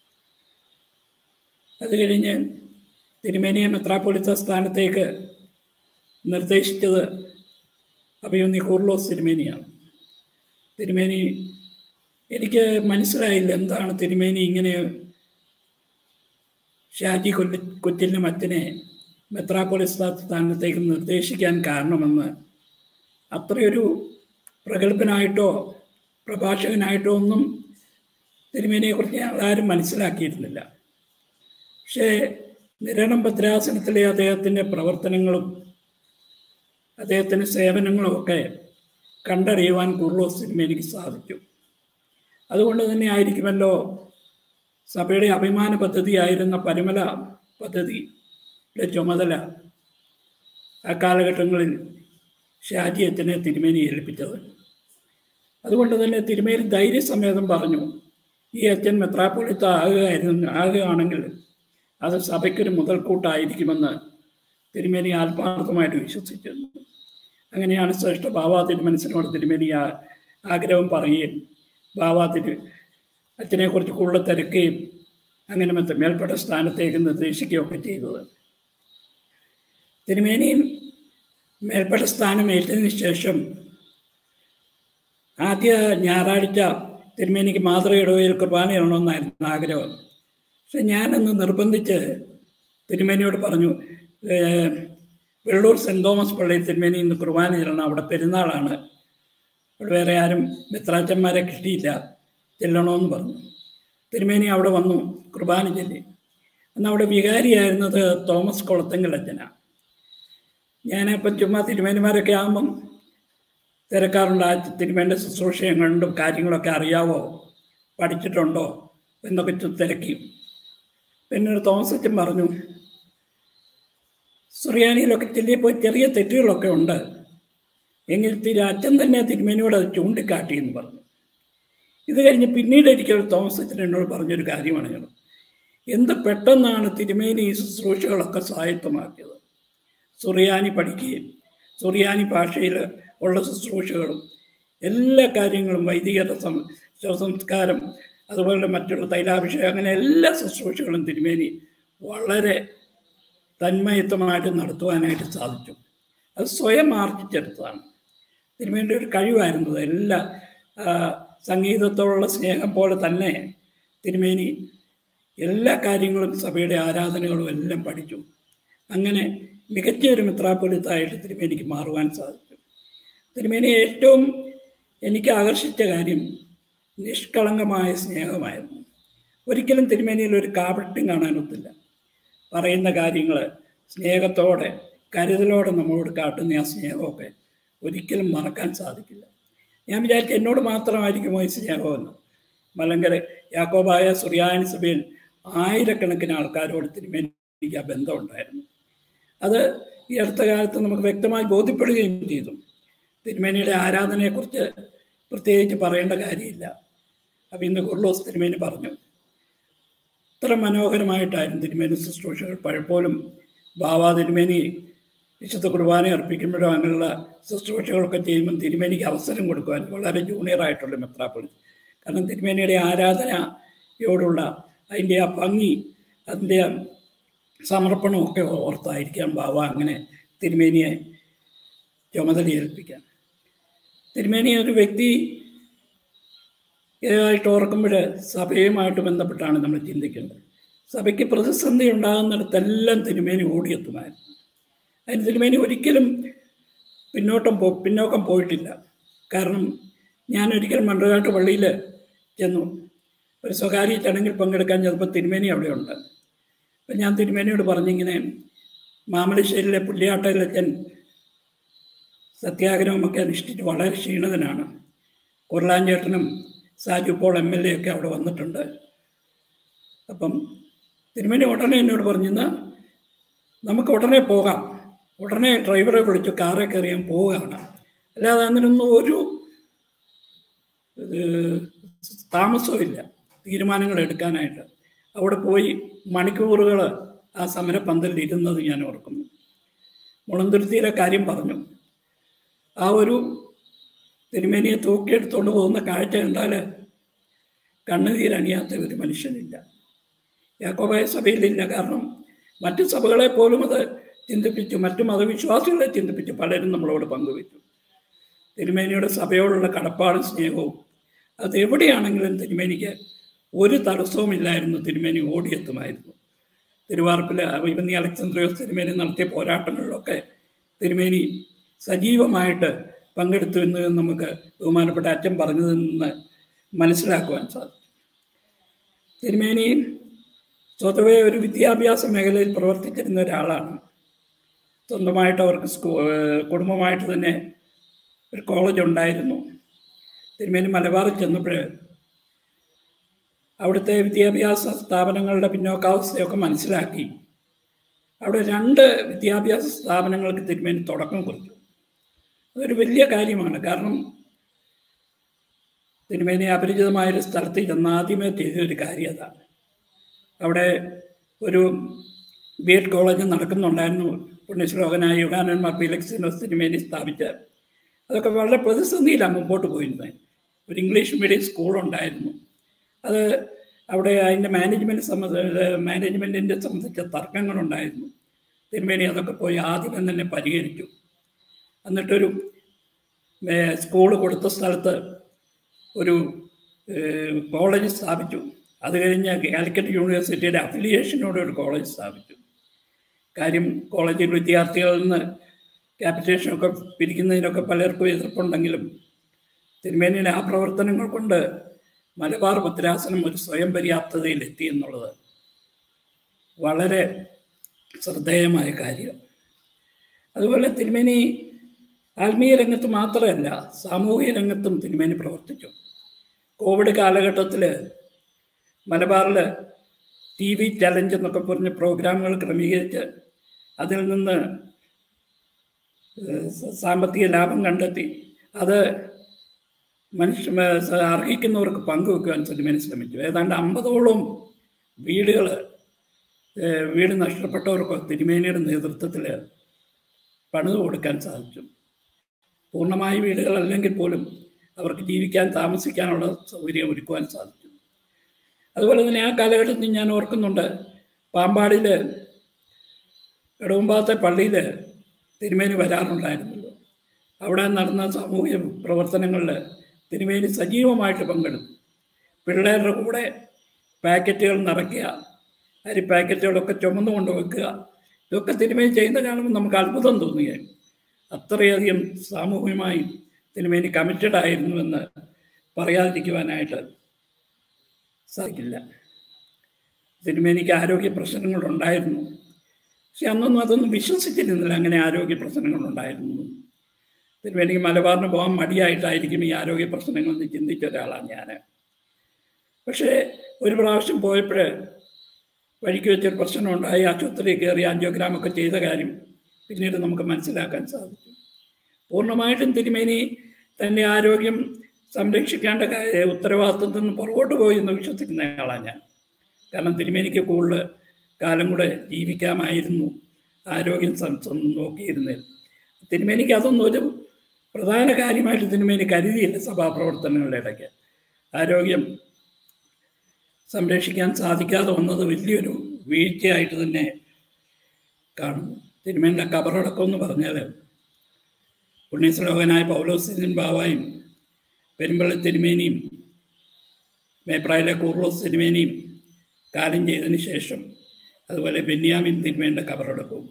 അത് കഴിഞ്ഞ് തിരുമേനിയെ മെത്രാപ്പൊലീത്ത സ്ഥാനത്തേക്ക് നിർദ്ദേശിച്ചത് അഭിമന്യ കൂർലോസ് തിരുമേനിയാണ്. തിരുമേനി എനിക്ക് മനസ്സിലായില്ല എന്താണ് തിരുമേനി ഇങ്ങനെ ഷാജി കൊല്ലി കൊച്ചിലിൻ്റെ മറ്റനെ മെത്രാപ്പൊലീത്ത സ്ഥാനത്തേക്ക് നിർദ്ദേശിക്കാൻ കാരണമെന്ന്. അത്രയൊരു പ്രഗത്ഭനായിട്ടോ പ്രഭാഷകനായിട്ടോ ഒന്നും തിരുമേനിയെക്കുറിച്ച് ഞങ്ങൾ ആരും മനസ്സിലാക്കിയിരുന്നില്ല. പക്ഷേ നിരണം ഭദ്രാസനത്തിലെ അദ്ദേഹത്തിൻ്റെ പ്രവർത്തനങ്ങളും അദ്ദേഹത്തിൻ്റെ സേവനങ്ങളും ഒക്കെ കണ്ടറിയുവാൻ കൂർലോസ് തിരുമേനിക്ക് സാധിച്ചു. അതുകൊണ്ട് തന്നെ ആയിരിക്കുമല്ലോ സഭയുടെ അഭിമാന പദ്ധതിയായിരുന്ന പരിമല പദ്ധതിയുടെ ചുമതല ആ കാലഘട്ടങ്ങളിൽ ഷാജി അച്ഛനെ തിരുമേനി ഏൽപ്പിച്ചത്. അതുകൊണ്ട് തന്നെ തിരുമേനി ധൈര്യസമേതം പറഞ്ഞു, ഈ അച്ഛൻ മെത്രാപ്പൊലീത്ത ആകുകയായിരുന്നു ആകുകയാണെങ്കിൽ അത് സഭയ്ക്കൊരു മുതൽക്കൂട്ടായിരിക്കുമെന്ന് തിരുമേനി ആത്മാർത്ഥമായിട്ട് വിശ്വസിച്ചിരുന്നു. അങ്ങനെയാണ് ശ്രേഷ്ഠ ബാവാ തിരുമനസിനോട് തിരുമേനി ആ ആഗ്രഹം പറയുകയും ബാവാ തിരു അച്ഛനെക്കുറിച്ച് കൂടുതൽ തിരക്കുകയും അങ്ങനെ മെത്ത മേൽപ്പെട്ട സ്ഥാനത്തേക്ക് നിർദ്ദേശിക്കുകയൊക്കെ ചെയ്തത്. തിരുമേനിയും മേൽപ്പെട്ട സ്ഥാനം ഏറ്റതിന് ശേഷം ആദ്യ ഞായറാഴ്ച തിരുമേനിക്ക് മാതൃകയിടവയിൽ കുർബാന ഇടണമെന്നായിരുന്നു ആഗ്രഹം. പക്ഷെ ഞാനന്ന് നിർബന്ധിച്ച് തിരുമേനിയോട് പറഞ്ഞു, വെള്ളൂർ സെൻറ് തോമസ് പള്ളിയിൽ തിരുമേനി ഇന്ന് കുർബാന ചെല്ലണം, അവിടെ പെരുന്നാളാണ്, അവിടെ വേറെ ആരും മെത്രാച്ചന്മാരെ കിട്ടിയില്ല, ചെല്ലണമെന്ന് പറഞ്ഞു. തിരുമേനി അവിടെ വന്നു കുർബാന ചൊല്ലി. അന്ന് അവിടെ വികാരിയായിരുന്നത് തോമസ് കൊളത്തെങ്കിൽ അച്ഛനാണ്. ഞാനിപ്പം ചുമ്മാ തിരുമേനിമാരൊക്കെ ആകുമ്പം തിരക്കാറുണ്ട്, ആ തിരുമേൻ്റെ ശുശ്രൂഷയും കണ്ടും കാര്യങ്ങളൊക്കെ അറിയാവോ, പഠിച്ചിട്ടുണ്ടോ എന്നൊക്കെ തിരക്കി. പിന്നെ ഒരു തോമസ് അച്ഛൻ പറഞ്ഞു, സുറിയാനിയിലൊക്കെ ചെല്ലിയപ്പോൾ ചെറിയ തെറ്റുകളൊക്കെ ഉണ്ട്, എങ്കിൽ തിരു അച്ഛൻ തന്നെ തിരുമേനിയോട് അത് ചൂണ്ടിക്കാട്ടിയെന്ന് പറഞ്ഞു. ഇത് കഴിഞ്ഞ് പിന്നീട് ഒരിക്കൽ തോമസ് അച്ഛൻ എന്നോട് പറഞ്ഞൊരു കാര്യമാണ് ഞാൻ, എന്ത് പെട്ടെന്നാണ് തിരുമേനി ഈ ശുശ്രൂഷകളൊക്കെ സ്വായത്തമാക്കിയത്. സുറിയാനി പഠിക്കുകയും സുറിയാനി ഭാഷയിൽ ഉള്ള ശുശ്രൂഷകളും എല്ലാ കാര്യങ്ങളും വൈദിക ശവസംസ്കാരം അതുപോലെ മറ്റുള്ള തൈലാഭിഷേകം അങ്ങനെ എല്ലാ ശുശ്രൂഷകളും തിരുമേനി വളരെ തന്മയത്വമായിട്ട് നടത്തുവാനായിട്ട് സാധിച്ചു. അത് സ്വയം ആർജിച്ചെടുത്തതാണ്. തിരുമേനിയുടെ ഒരു കഴിവായിരുന്നത്. എല്ലാ സംഗീതത്തോടുള്ള സ്നേഹം പോലെ തന്നെ തിരുമേനി എല്ലാ കാര്യങ്ങളും സഭയുടെ ആരാധനകളും എല്ലാം പഠിച്ചു. അങ്ങനെ മികച്ച ഒരു മെത്രാപ്പൊലീത്തായിട്ട് തിരുമേനിക്ക് മാറുവാൻ സാധിച്ചു. തിരുമേനി ഏറ്റവും എനിക്ക് ആകർഷിച്ച കാര്യം നിഷ്കളങ്കമായ സ്നേഹമായിരുന്നു. ഒരിക്കലും തിരുമേനിയിൽ ഒരു കാപട്യം കാണാനൊത്തില്ല. പറയുന്ന കാര്യങ്ങൾ സ്നേഹത്തോടെ കരുതലോടെ നമ്മളോട് കാട്ടുന്ന ആ സ്നേഹമൊക്കെ ഒരിക്കലും മറക്കാൻ സാധിക്കില്ല. ഞാൻ വിചാരിച്ചു എന്നോട് മാത്രമായിരിക്കുമോ ഈ സ്നേഹമെന്ന്. മലങ്കര യാക്കോബായ സുറിയാനി സഭയിൽ ആയിരക്കണക്കിന് ആൾക്കാരോട് തിരുമേനിക്ക് ആ ബന്ധമുണ്ടായിരുന്നു. അത് ഈ അടുത്ത കാലത്ത് നമുക്ക് വ്യക്തമായി ബോധ്യപ്പെടുകയും ചെയ്തു. തിരുമേനിയുടെ ആരാധനയെക്കുറിച്ച് പ്രത്യേകിച്ച് പറയേണ്ട കാര്യമില്ല. അപ്പം ഇന്ന് കുർലോസ് തിരുമേനി പറഞ്ഞു, ഇത്ര മനോഹരമായിട്ടായിരുന്നു തിരുമേനി ശുശ്രൂഷകൾ. പലപ്പോഴും ബാവാ തിരുമേനി വിശുദ്ധ കുർബാന അർപ്പിക്കുമ്പോഴോ അങ്ങനെയുള്ള ശുശ്രൂഷകളൊക്കെ ചെയ്യുമ്പം തിരുമേനിക്ക് അവസരം കൊടുക്കുവാൻ വളരെ ജൂനിയറായിട്ടുള്ള മെത്രാപ്പൊലീത്ത. കാരണം തിരുമേനിയുടെ ആരാധനയോടുള്ള അതിൻ്റെ ആ ഭംഗി, അതിൻ്റെ സമർപ്പണമൊക്കെ ഓർത്തായിരിക്കാം ബാബ അങ്ങനെ തിരുമേനിയെ ചുമതല ഏൽപ്പിക്കാൻ. തിരുമേനി ഒരു വ്യക്തി ആയിട്ട് ഓർക്കുമ്പോൾ സഭയുമായിട്ട് ബന്ധപ്പെട്ടാണ് നമ്മൾ ചിന്തിക്കേണ്ടത്. സഭയ്ക്ക് പ്രതിസന്ധി ഉണ്ടാകുന്നിടത്തെല്ലാം തിരുമേനി ഓടിയെത്തുമായിരുന്നു. അതിന് തിരുമേനി ഒരിക്കലും പിന്നോട്ടം പോ പിന്നോക്കം പോയിട്ടില്ല. കാരണം ഞാനൊരിക്കലും മണ്ടകാട്ട് പള്ളിയിൽ ചെന്നു ഒരു സ്വകാര്യ ചടങ്ങിൽ പങ്കെടുക്കാൻ ചിലപ്പോൾ തിരുമേനി അവിടെയുണ്ട്. അപ്പം ഞാൻ തിരുമേനിയോട് പറഞ്ഞിങ്ങനെ മാമലശ്ശേരിയിലെ പുല്ലിയാട്ടയിലച്ചൻ സത്യാഗ്രഹമൊക്കെ അനുഷ്ഠിച്ച് വളരെ ക്ഷീണിതനാണ്. കുർലാഞ്ചേട്ടനും Saju Paul M L A ഒക്കെ അവിടെ വന്നിട്ടുണ്ട്. അപ്പം തിരുമേനി ഉടനെ എന്നോട് പറഞ്ഞെന്നാൽ നമുക്ക് ഉടനെ പോകാം. ഉടനെ ഡ്രൈവറെ വിളിച്ചു കാറെ കയറിയാൻ പോവുകയാണ്. അല്ലാതെ അതിനൊന്നും ഒരു താമസമില്ല തീരുമാനങ്ങൾ എടുക്കാനായിട്ട്. അവിടെ പോയി മണിക്കൂറുകൾ ആ സമരപന്തലിൽ ഇരുന്നത് ഞാൻ ഓർക്കുന്നു. മുളന്തുരുത്തിയിലെ കാര്യം പറഞ്ഞു. ആ ഒരു തിരുമേനിയെ തൂക്കിയെടുത്തുകൊണ്ട് പോകുന്ന കാഴ്ച കണ്ടാൽ കണ്ണുനീരണിയാത്ത ഒരു മനുഷ്യനില്ല. യാക്കോബായ സഭയിലില്ല. കാരണം മറ്റു സഭകളെ പോലും അത് ചിന്തിപ്പിച്ചു, മറ്റു മതവിശ്വാസികളെ ചിന്തിപ്പിച്ചു പലരും നമ്മളോട് പങ്കുവച്ചു. തിരുമേനിയുടെ സഭയോടുള്ള കടപ്പാടും സ്നേഹവും അത് എവിടെയാണെങ്കിലും തിരുമേനിക്ക് ഒരു തടസ്സവും ഇല്ലായിരുന്നു. തിരുമേനി ഓടിയെത്തുമായിരുന്നു. തിരുവാർപ്പിൽ ഇവന്നി അലക്സാന്ദ്രിയോസ് തിരുമേനി നടത്തിയ പോരാട്ടങ്ങളിലൊക്കെ തിരുമേനി സജീവമായിട്ട് പങ്കെടുത്തു എന്ന് നമുക്ക് ബഹുമാനപ്പെട്ട അച്ഛൻ പറഞ്ഞതിൽ നിന്ന് മനസ്സിലാക്കുവാൻ സാധിക്കും. തിരുമേനി സ്വതവേ ഒരു വിദ്യാഭ്യാസ മേഖലയിൽ പ്രവർത്തിച്ചിരുന്ന ഒരാളാണ്. സ്വന്തമായിട്ട് അവർക്ക് സ്കൂ കുടുംബമായിട്ട് തന്നെ ഒരു കോളേജ് ഉണ്ടായിരുന്നു. തിരുമേനി മലബാറിൽ ചെന്നപ്പോൾ അവിടുത്തെ വിദ്യാഭ്യാസ സ്ഥാപനങ്ങളുടെ പിന്നോക്കാവസ്ഥയൊക്കെ മനസ്സിലാക്കി അവിടെ രണ്ട് വിദ്യാഭ്യാസ സ്ഥാപനങ്ങൾക്ക് തിരുമേനി തുടക്കം കുറിച്ചു. അതൊരു വലിയ കാര്യമാണ്. കാരണം തിരുമേനി അപരിചിതമായൊരു സ്ഥലത്ത് ചെന്ന് ആദ്യമേ ചെയ്തൊരു കാര്യം അതാണ്. അവിടെ ഒരു ബി എഡ് കോളേജ് നടക്കുന്നുണ്ടായിരുന്നു. പുണ്യശ്ലോകനായ യുഗാനന്ദ മാർ പീലക്സിനോസ് തിരുമേനി സ്ഥാപിച്ച. അതൊക്കെ വളരെ പ്രതിസന്ധിയിലാണ് മുമ്പോട്ട് പോയിരുന്നത്. ഒരു ഇംഗ്ലീഷ് മീഡിയം സ്കൂളുണ്ടായിരുന്നു. അത് അവിടെ അതിൻ്റെ മാനേജ്മെൻറ്റ് സംബന്ധിച്ച മാനേജ്മെൻറ്റിൻ്റെ സംബന്ധിച്ച തർക്കങ്ങളുണ്ടായിരുന്നു. തിരുമേനി അതൊക്കെ പോയി ആദ്യം തന്നെ പരിഹരിച്ചു. എന്നിട്ടൊരു സ്കൂൾ കൊടുത്ത സ്ഥലത്ത് ഒരു കോളേജ് സ്ഥാപിച്ചു. അത് കഴിഞ്ഞ് കാലിക്കറ്റ് യൂണിവേഴ്സിറ്റിയുടെ അഫിലിയേഷനോടെ ഒരു കോളേജ് സ്ഥാപിച്ചു. കാര്യം കോളേജിൽ വിദ്യാർത്ഥികളിൽ നിന്ന് ക്യാപിറ്റേഷനൊക്കെ പിരിക്കുന്നതിനൊക്കെ പലർക്കും എതിർപ്പുണ്ടെങ്കിലും തിരുമേനിയുടെ ആ പ്രവർത്തനങ്ങൾ കൊണ്ട് മലബാർ ഭദ്രാസനം ഒരു സ്വയം പര്യാപ്തതയിലെത്തി എന്നുള്ളത് വളരെ ശ്രദ്ധേയമായ കാര്യം. അതുപോലെ തിരുമേനി ആത്മീയ രംഗത്ത് മാത്രമല്ല സാമൂഹിക രംഗത്തും തിരുമേനി പ്രവർത്തിച്ചു. കോവിഡ് കാലഘട്ടത്തിൽ മലബാറിൽ ടി വി ചലഞ്ച് എന്നൊക്കെ പറഞ്ഞ് പ്രോഗ്രാമുകൾ ക്രമീകരിച്ച് അതിൽ നിന്ന് സാമ്പത്തിക ലാഭം കണ്ടെത്തി അത് മനുഷ്യ അർഹിക്കുന്നവർക്ക് പങ്കുവെക്കുവാൻ തിരുമേനി ശ്രമിച്ചു. ഏതാണ്ട് അമ്പതോളം വീടുകൾ വീട് നഷ്ടപ്പെട്ടവർക്ക് തിരുമേനിയുടെ നേതൃത്വത്തിൽ പണിത് കൊടുക്കാൻ സാധിച്ചു. പൂർണ്ണമായ വീടുകളല്ലെങ്കിൽ പോലും അവർക്ക് ജീവിക്കാൻ താമസിക്കാനുള്ള സൗകര്യം ഒരുക്കുവാൻ സാധിച്ചു. അതുപോലെ തന്നെ ആ കാലഘട്ടത്തിൽ ഞാൻ ഓർക്കുന്നുണ്ട്, പാമ്പാടിയിൽ ഇടവമ്പാത്തെ പള്ളിയിൽ തിരുമേനി വരാറുണ്ടായിരുന്നല്ലോ. അവിടെ നടന്ന സാമൂഹിക പ്രവർത്തനങ്ങളിൽ തിരുമേനി സജീവമായിട്ട് പങ്കെടുത്തു. പിള്ളേരുടെ കൂടെ പാക്കറ്റുകൾ നിറയ്ക്കുക, അരി പാക്കറ്റുകളൊക്കെ ചുമന്നുകൊണ്ട് വെക്കുക, ഇതൊക്കെ തിരുമേനി ചെയ്യുന്ന കാണുമ്പോൾ നമുക്ക് അത്ഭുതം തോന്നുകയാണ്. അത്രയധികം സാമൂഹികമായി തിരുമേനി കമ്മിറ്റഡ് ആയിരുന്നുവെന്ന് പറയാതിരിക്കുവാനായിട്ട് സാധിക്കില്ല. തിരുമേനിക്ക് ആരോഗ്യ പ്രശ്നങ്ങളുണ്ടായിരുന്നു. പക്ഷെ അന്നൊന്നും അതൊന്നും വിശ്വസിച്ചിരുന്നില്ല അങ്ങനെ ആരോഗ്യ പ്രശ്നങ്ങളുണ്ടായിരുന്നു. തിരുമേനിക്ക് മലബാറിന് പോകാൻ മടിയായിട്ടായിരിക്കും ഈ ആരോഗ്യ പ്രശ്നങ്ങളെന്ന് ചിന്തിച്ച ഒരാളാണ് ഞാൻ. പക്ഷേ ഒരു പ്രാവശ്യം പോയപ്പോൾ വഴിക്ക് വെച്ചൊരു പ്രശ്നമുണ്ടായി. ആശുപത്രിയിൽ കയറി ആൻജിയോഗ്രാമൊക്കെ ചെയ്ത കാര്യം പിന്നീട് നമുക്ക് മനസ്സിലാക്കാൻ സാധിച്ചു. പൂർണ്ണമായിട്ടും തിരുമേനി തൻ്റെ ആരോഗ്യം സംരക്ഷിക്കേണ്ട ഉത്തരവാദിത്വത്തിൽ നിന്ന് പുറകോട്ട് പോയി എന്ന് വിശ്വസിക്കുന്ന ആളാണ് ഞാൻ. കാരണം തിരുമേനിക്ക് കൂടുതൽ കാലം കൂടെ ജീവിക്കാമായിരുന്നു. ആരോഗ്യം നോക്കിയിരുന്നത്. തിരുമേനിക്ക് അതൊന്നും ഒരു പ്രധാന കാര്യമായിട്ട് തിരുമേനി കരുതിയില്ല. സഭാപ്രവർത്തനങ്ങളുടെ ഇടയ്ക്ക് ആരോഗ്യം സംരക്ഷിക്കാൻ സാധിക്കാതെ വന്നത് വലിയൊരു വീഴ്ചയായിട്ട് തന്നെ കാണുന്നു. തിരുമേനിയുടെ കബറടക്കം എന്ന് പറഞ്ഞാൽ പുണ്യശ്ലോകനായ പൗലോസിൻ ബാവായും പെരുമ്പള്ളി തിരുമേനിയും മേപ്രായിലെ കൂർലോസ് തിരുമേനിയും കാലം ചെയ്തതിന് ശേഷം അതുപോലെ ബെന്യാമിൻ തിരുമേനിയുടെ കബറടക്കവും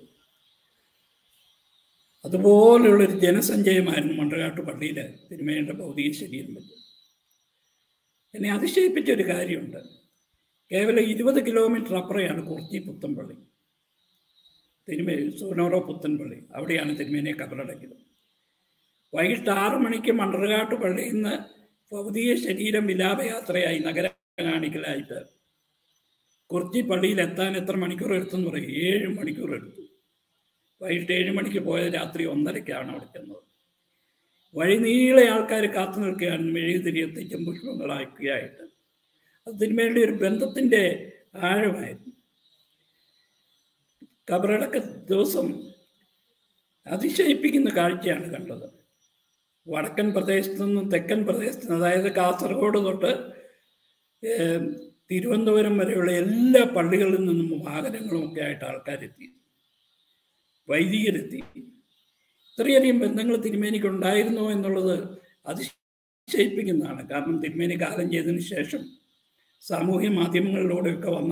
അതുപോലെയുള്ളൊരു ജനസഞ്ചയമായിരുന്നു മണ്ടകാട്ട് പള്ളിയിൽ തിരുമേനിയുടെ ഭൗതിക ശരീരം വെച്ച്. എന്നെ അതിശയിപ്പിച്ചൊരു കാര്യമുണ്ട്. കേവലം ഇരുപത് കിലോമീറ്റർ അപ്പുറയാണ് കുർച്ചി പുത്തൻപള്ളി, തിരുമേനി സോനോറോ പുത്തൻപള്ളി. അവിടെയാണ് തിരുമേനിയെ കബറടക്കിയത്. വൈകിട്ട് ആറു മണിക്ക് മണ്ടർകാട്ട് പള്ളിയിൽ നിന്ന് ഭൗതിക ശരീരം വിലാപയാത്രയായി നഗരം കാണിക്കലായിട്ട് കുർച്ചി പള്ളിയിൽ എത്താൻ എത്ര മണിക്കൂർ എടുത്തെന്ന് പറയും? ഏഴ് മണിക്കൂർ എടുത്തു. വൈകിട്ട് ഏഴ് മണിക്ക് പോയത് രാത്രി ഒന്നരയ്ക്കാണ് അവിടെ ചെന്നത്. വഴി നീളെ ആൾക്കാർ കാത്തു നിൽക്കുകയാണ് മെഴുകുതിരി എത്തിച്ചും പുഷ്പങ്ങളാക്കുകയായിട്ട്. അത് തിരുമേനിയുടെ ഒരു ബന്ധത്തിൻ്റെ ആഴമായിരുന്നു. കബറടക്ക ദിവസം അതിശയിപ്പിക്കുന്ന കാഴ്ചയാണ് കണ്ടത്. വടക്കൻ പ്രദേശത്തു നിന്നും തെക്കൻ പ്രദേശത്തു നിന്ന്, അതായത് കാസർഗോഡ് തൊട്ട് തിരുവനന്തപുരം വരെയുള്ള എല്ലാ പള്ളികളിൽ നിന്നും വാഹനങ്ങളും ഒക്കെ ആയിട്ട് ആൾക്കാരെത്തി, വൈദികരെത്തി. ഇത്രയധികം ബന്ധങ്ങൾ തിരുമേനിക്ക് ഉണ്ടായിരുന്നോ എന്നുള്ളത് അതിശയിപ്പിക്കുന്നതാണ്. കാരണം തിരുമേനി കാലം ചെയ്തതിന് ശേഷം സാമൂഹ്യ മാധ്യമങ്ങളിലൂടെയൊക്കെ വന്ന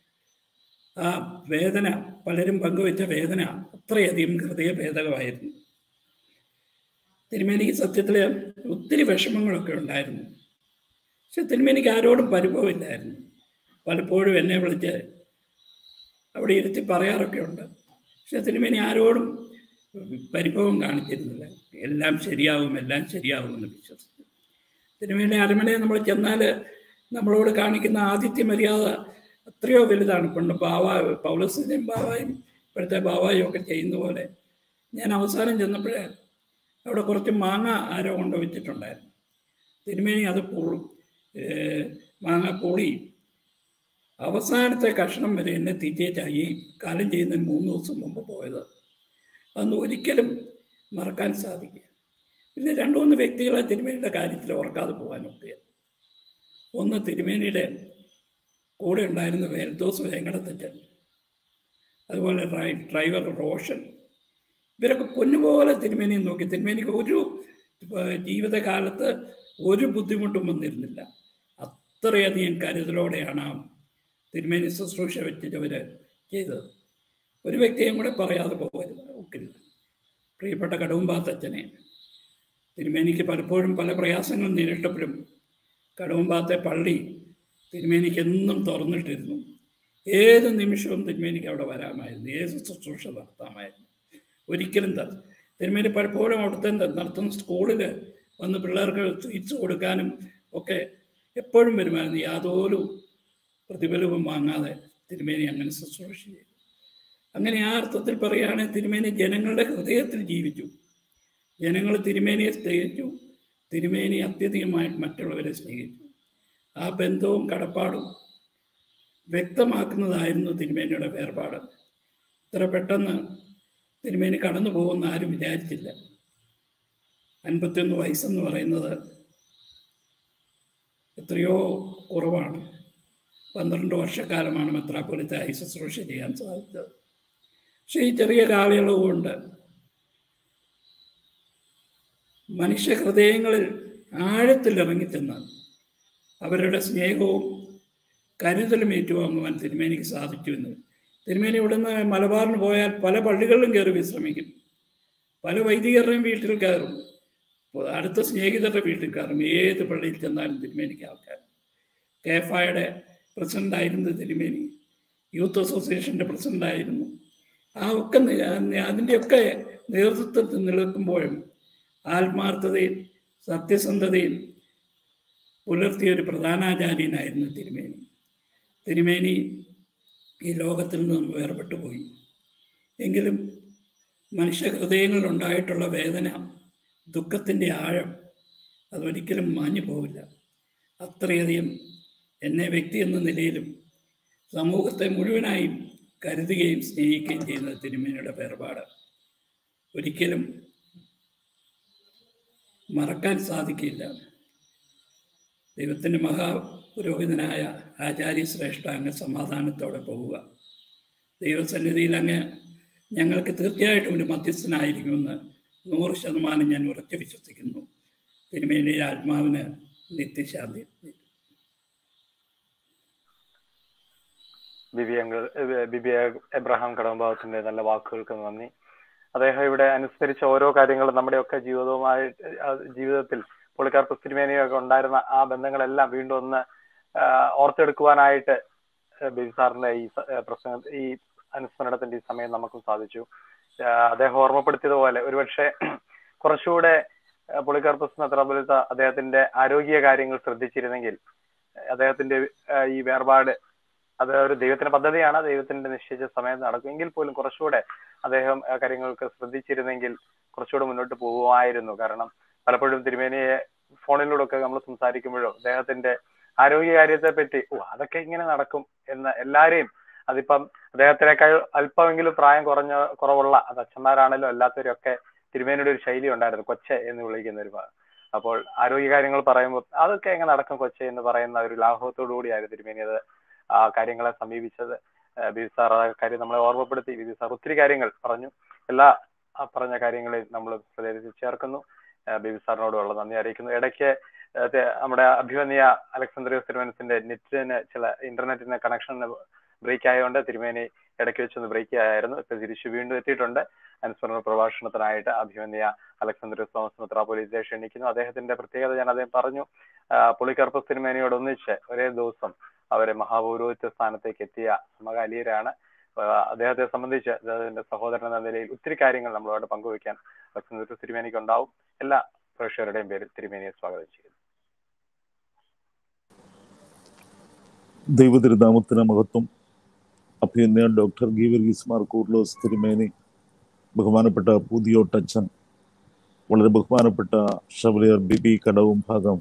ആ വേദന, പലരും പങ്കുവെച്ച വേദന അത്രയധികം ഹൃദയഭേദകമായിരുന്നു. തിരുമേനിക്ക് സത്യത്തിൽ ഒത്തിരി വിഷമങ്ങളൊക്കെ ഉണ്ടായിരുന്നു. പക്ഷെ തിരുമേനിക്ക് ആരോടും പരിഭവമില്ലായിരുന്നു. പലപ്പോഴും എന്നെ വിളിച്ച് അവിടെ ഇരുത്തി പറയാറൊക്കെ ഉണ്ട്. പക്ഷെ തിരുമേനി ആരോടും പരിഭവം കാണിച്ചിരുന്നില്ല. എല്ലാം ശരിയാവും, എല്ലാം ശരിയാവുമെന്ന് വിശ്വസിച്ചു. തിരുമേനി അരമനയിൽ നമ്മൾ ചെന്നാൽ നമ്മളോട് കാണിക്കുന്ന ആതിഥ്യ മര്യാദ എത്രയോ വലുതാണ്. പണ്ട് ബാവ പൗലോസിൻ്റെയും ബാവായും ഇപ്പോഴത്തെ ബാവായും ഒക്കെ ചെയ്യുന്ന പോലെ. ഞാൻ അവസാനം ചെന്നപ്പോഴേ അവിടെ കുറച്ച് മാങ്ങ ആരോ കൊണ്ട് വെച്ചിട്ടുണ്ടായിരുന്നു. തിരുമേനി അത് പൂളും മാങ്ങ പൂളി അവസാനത്തെ കഷ്ണം വരെ എന്നെ തീറ്റേച്ചായി. കാലം ചെയ്യുന്നതിന് മൂന്ന് ദിവസം മുമ്പ് പോയത് അതൊന്നും ഒരിക്കലും മറക്കാൻ സാധിക്കുക. പിന്നെ രണ്ടു മൂന്ന് വ്യക്തികളെ തിരുമേനിയുടെ കാര്യത്തിൽ ഓർക്കാതെ പോകാനൊക്കെ. ഒന്ന് തിരുമേനിയുടെ കൂടെ ഉണ്ടായിരുന്ന വേൽദോസ് വേങ്ങടത്തച്ഛൻ, അതുപോലെ ഡ്രൈവർ റോഷൻ, ഇവരൊക്കെ പൊന്നുപോലെ തിരുമേനിയെ നോക്കി. തിരുമേനിക്ക് ഒരു ജീവിതകാലത്ത് ഒരു ബുദ്ധിമുട്ടും വന്നിരുന്നില്ല. അത്രയധികം കരുതലോടെയാണ് ആ തിരുമേനി ശുശ്രൂഷ വെച്ചിട്ടവർ ചെയ്തത്. ഒരു വ്യക്തിയും കൂടെ പറയാതെ പോകരുത് ഒക്കില്ല. പ്രിയപ്പെട്ട കടുവമ്പാത്തച്ഛനെ തിരുമേനിക്ക് പലപ്പോഴും പല പ്രയാസങ്ങൾ നേരിട്ടപ്പോഴും കടുവമ്പാത്തെ പള്ളി തിരുമേനിക്ക് എന്നും തുറന്നിട്ടിരുന്നു. ഏത് നിമിഷവും തിരുമേനിക്ക് അവിടെ വരാമായിരുന്നു, ഏത് ശുശ്രൂഷ നടത്താമായിരുന്നു. ഒരിക്കലും തർ തിരുമേനി പലപ്പോഴും അവിടുത്തെ നടത്തുന്ന സ്കൂളിൽ വന്ന് പിള്ളേർക്ക് സ്വീറ്റ്സ് കൊടുക്കാനും ഒക്കെ എപ്പോഴും വരുമായിരുന്നു. യാതൊരു പ്രതിഫലവും വാങ്ങാതെ തിരുമേനി അങ്ങനെ ശുശ്രൂഷ ചെയ്തു. അങ്ങനെ ആ അർത്ഥത്തിൽ പറയുകയാണെങ്കിൽ തിരുമേനി ജനങ്ങളുടെ ഹൃദയത്തിൽ ജീവിച്ചു. ജനങ്ങൾ തിരുമേനിയെ സ്നേഹിച്ചു. തിരുമേനി അത്യധികമായിട്ട് മറ്റുള്ളവരെ സ്നേഹിച്ചു. ആ ബന്ധവും കടപ്പാടും വ്യക്തമാക്കുന്നതായിരുന്നു തിരുമേനിയുടെ വേർപാട്. ഇത്ര പെട്ടെന്ന് തിരുമേനി കടന്നു പോകുന്ന ആരും വിചാരിച്ചില്ല. അൻപത്തിയൊന്ന് വയസ്സെന്ന് പറയുന്നത് എത്രയോ കുറവാണ്. പന്ത്രണ്ട് വർഷക്കാലമാണ് മെത്രാപ്പൊലീത്തായി ശുശ്രൂഷ ചെയ്യാൻ സാധിച്ചത്. പക്ഷേ ഈ ചെറിയ കാലയളവ് കൊണ്ട് മനുഷ്യ ഹൃദയങ്ങളിൽ ആഴത്തിൽ ഇറങ്ങിച്ചെന്ന് അവരുടെ സ്നേഹവും കരുതലും ഏറ്റുവാങ്ങുവാൻ തിരുമേനിക്ക് സാധിച്ചു എന്ന്. തിരുമേനി ഇവിടുന്ന് മലബാറിന് പോയാൽ പല പള്ളികളിലും കയറി വിശ്രമിക്കും. പല വൈദികരുടെയും വീട്ടിൽ കയറും, അടുത്ത സ്നേഹിതരുടെ വീട്ടിൽ കയറും. ഏത് പള്ളിയിൽ ചെന്നാലും തിരുമേനിക്ക് ആൾക്കാർ. കേഫായുടെ പ്രസിഡൻ്റായിരുന്നു തിരുമേനി, യൂത്ത് അസോസിയേഷൻ്റെ പ്രസിഡൻ്റായിരുന്നു. ആ ഒക്കെ അതിൻ്റെയൊക്കെ നേതൃത്വത്തിൽ നിൽക്കുമ്പോഴും ആത്മാർത്ഥതയും സത്യസന്ധതയും പുലർത്തിയ ഒരു പ്രധാനാചാര്യനായിരുന്നു തിരുമേനി. തിരുമേനി ഈ ലോകത്തിൽ നിന്നും വേർപെട്ടു പോയി. എങ്കിലും മനുഷ്യ ഹൃദയങ്ങളിലുണ്ടായിട്ടുള്ള വേദന, ദുഃഖത്തിൻ്റെ ആഴം അതൊരിക്കലും മാഞ്ഞു പോവില്ല. അത്രയധികം എന്നെ വ്യക്തി എന്ന നിലയിലും സമൂഹത്തെ മുഴുവനായും കരുതുകയും സ്നേഹിക്കുകയും ചെയ്യുന്ന തിരുമേനിയുടെ വേർപാട് ഒരിക്കലും മറക്കാൻ സാധിക്കില്ല. ദൈവത്തിൻ്റെ മഹാപുരോഹിതനായ ആചാര്യശ്രേഷ്ഠ അങ്ങ് സമാധാനത്തോടെ പോവുക. ദൈവസന്നിധിയിൽ അങ്ങ് ഞങ്ങൾക്ക് തീർച്ചയായിട്ടും ഒരു മധ്യസ്ഥനായിരിക്കുമെന്ന് നൂറ് ശതമാനം ഞാൻ ഉറച്ചു വിശ്വസിക്കുന്നു. തിരുമേനിയുടെ ആത്മാവിന് നിത്യശാന്തി. ബിബി അങ്കിൾ ബിബി എബ്രഹാം കടമ്പാവത്തിന്റെ നല്ല വാക്കുകൾക്ക് നന്ദി. അദ്ദേഹം ഇവിടെ അനുസ്മരിച്ച ഓരോ കാര്യങ്ങളും നമ്മുടെയൊക്കെ ജീവിതവുമായി ജീവിതത്തിൽ പോളികാർപ്പസ് തിരുമേനിയൊക്കെ ഉണ്ടായിരുന്ന ആ ബന്ധങ്ങളെല്ലാം വീണ്ടും ഒന്ന് ഓർത്തെടുക്കുവാനായിട്ട് ബിബി സാറിന്റെ ഈ പ്രസംഗ ഈ അനുസ്മരണത്തിന്റെ ഈ സമയം നമുക്കും സാധിച്ചു. അദ്ദേഹം ഓർമ്മപ്പെടുത്തിയതുപോലെ ഒരുപക്ഷെ കുറച്ചുകൂടെ പോളികാർപ്പസ് മെത്രാപ്പൊലീത്ത അദ്ദേഹത്തിന്റെ ആരോഗ്യ കാര്യങ്ങൾ ശ്രദ്ധിച്ചിരുന്നെങ്കിൽ അദ്ദേഹത്തിന്റെ ഈ വേർപാട് അത് ഒരു ദൈവത്തിന്റെ പദ്ധതിയാണ്, ദൈവത്തിന്റെ നിശ്ചയിച്ച സമയത്ത് നടക്കും. എങ്കിൽ പോലും കുറച്ചുകൂടെ അദ്ദേഹം കാര്യങ്ങൾക്ക് ശ്രദ്ധിച്ചിരുന്നെങ്കിൽ കുറച്ചുകൂടെ മുന്നോട്ട് പോകുമായിരുന്നു. കാരണം പലപ്പോഴും തിരുമേനിയെ ഫോണിലൂടെ ഒക്കെ നമ്മൾ സംസാരിക്കുമ്പോഴും അദ്ദേഹത്തിന്റെ ആരോഗ്യ കാര്യത്തെ പറ്റി ഓ അതൊക്കെ ഇങ്ങനെ നടക്കും എന്ന് എല്ലാരെയും, അതിപ്പം അദ്ദേഹത്തിനേക്കാൾ അല്പമെങ്കിലും പ്രായം കുറഞ്ഞ കുറവുള്ള അത് അച്ഛന്മാരാണല്ലോ അല്ലാത്തവരും ഒക്കെ തിരുമേനിയുടെ ഒരു ശൈലി ഉണ്ടായിരുന്നു, കൊച്ചെ എന്ന് വിളിക്കുന്ന ഒരു. അപ്പോൾ ആരോഗ്യ കാര്യങ്ങൾ പറയുമ്പോൾ അതൊക്കെ എങ്ങനെ നടക്കും കൊച്ചെ എന്ന് പറയുന്ന ഒരു ലാഘവത്തോടു കൂടിയായിരുന്നു തിരുമേനി അത് ആ കാര്യങ്ങളെ സമീപിച്ചത്. ബിബി സാർ ആ കാര്യം നമ്മളെ ഓർമ്മപ്പെടുത്തി. ബിബി സാർ ഒത്തിരി കാര്യങ്ങൾ പറഞ്ഞു. എല്ലാ പറഞ്ഞ കാര്യങ്ങളെയും നമ്മൾ ഹൃദയത്തിൽ ചേർക്കുന്നു. ബിബി സാറിനോടുള്ള നന്ദി അറിയിക്കുന്നു. ഇടയ്ക്ക് നമ്മുടെ അഭിമന്യ അലക്സാന്ദ്രിയോസ് തിരുമേനസിന്റെ നെറ്റിന് ചില ഇന്റർനെറ്റിന് കണക്ഷൻ ബ്രേക്ക് ആയതുകൊണ്ട് തിരുമേനി ഇടയ്ക്ക് വെച്ചൊന്ന് ബ്രേക്ക് ആയിരുന്നു. ഇപ്പൊ തിരിച്ചു വീണ്ടും എത്തിയിട്ടുണ്ട്. അനുസ്മരണ പ്രഭാഷണത്തിനായിട്ട് അഭിമന്യ അലക്സാന്ദ്രിയോസ് തോമസ് മെത്രാപ്പൊലീത്തയെ ക്ഷണിക്കുന്നു. അദ്ദേഹത്തിന്റെ പ്രത്യേകത ഞാൻ അദ്ദേഹം പറഞ്ഞു. പോളികാർപ്പസ് തിരുമേനിയോട് ഒന്നിച്ച് ഒരേ ദിവസം അവരെ മഹാപൗരോഹിത്യ സ്ഥാനത്തേക്ക് എത്തിയ സമകാലീയരാണ്. അദ്ദേഹത്തെ സംബന്ധിച്ച് അദ്ദേഹത്തിന്റെ സഹോദരൻ എന്ന നിലയിൽ ഒത്തിരി കാര്യങ്ങൾ നമ്മളോട് പങ്കുവയ്ക്കാൻ അലക്സാന്ദ്രിയോസ് തിരുമേനിക്ക് ഉണ്ടാവും. എല്ലാ പ്രേക്ഷകരുടെയും പേരിൽ തിരുമേനിയെ സ്വാഗതം ചെയ്യുന്നു. ദൈവതിരുനാമത്തിന് മഹത്വം. അഭിനന്ദ ഡോക്ടർ ഗീവർഗീസ് മാർ കൂർലോസ് തിരുമേനി, ബഹുമാനപ്പെട്ട പുതിയോട്ടച്ഛൻ, വളരെ ബഹുമാനപ്പെട്ട ഷവലിയർ ബിബി കടവും ഭാഗം,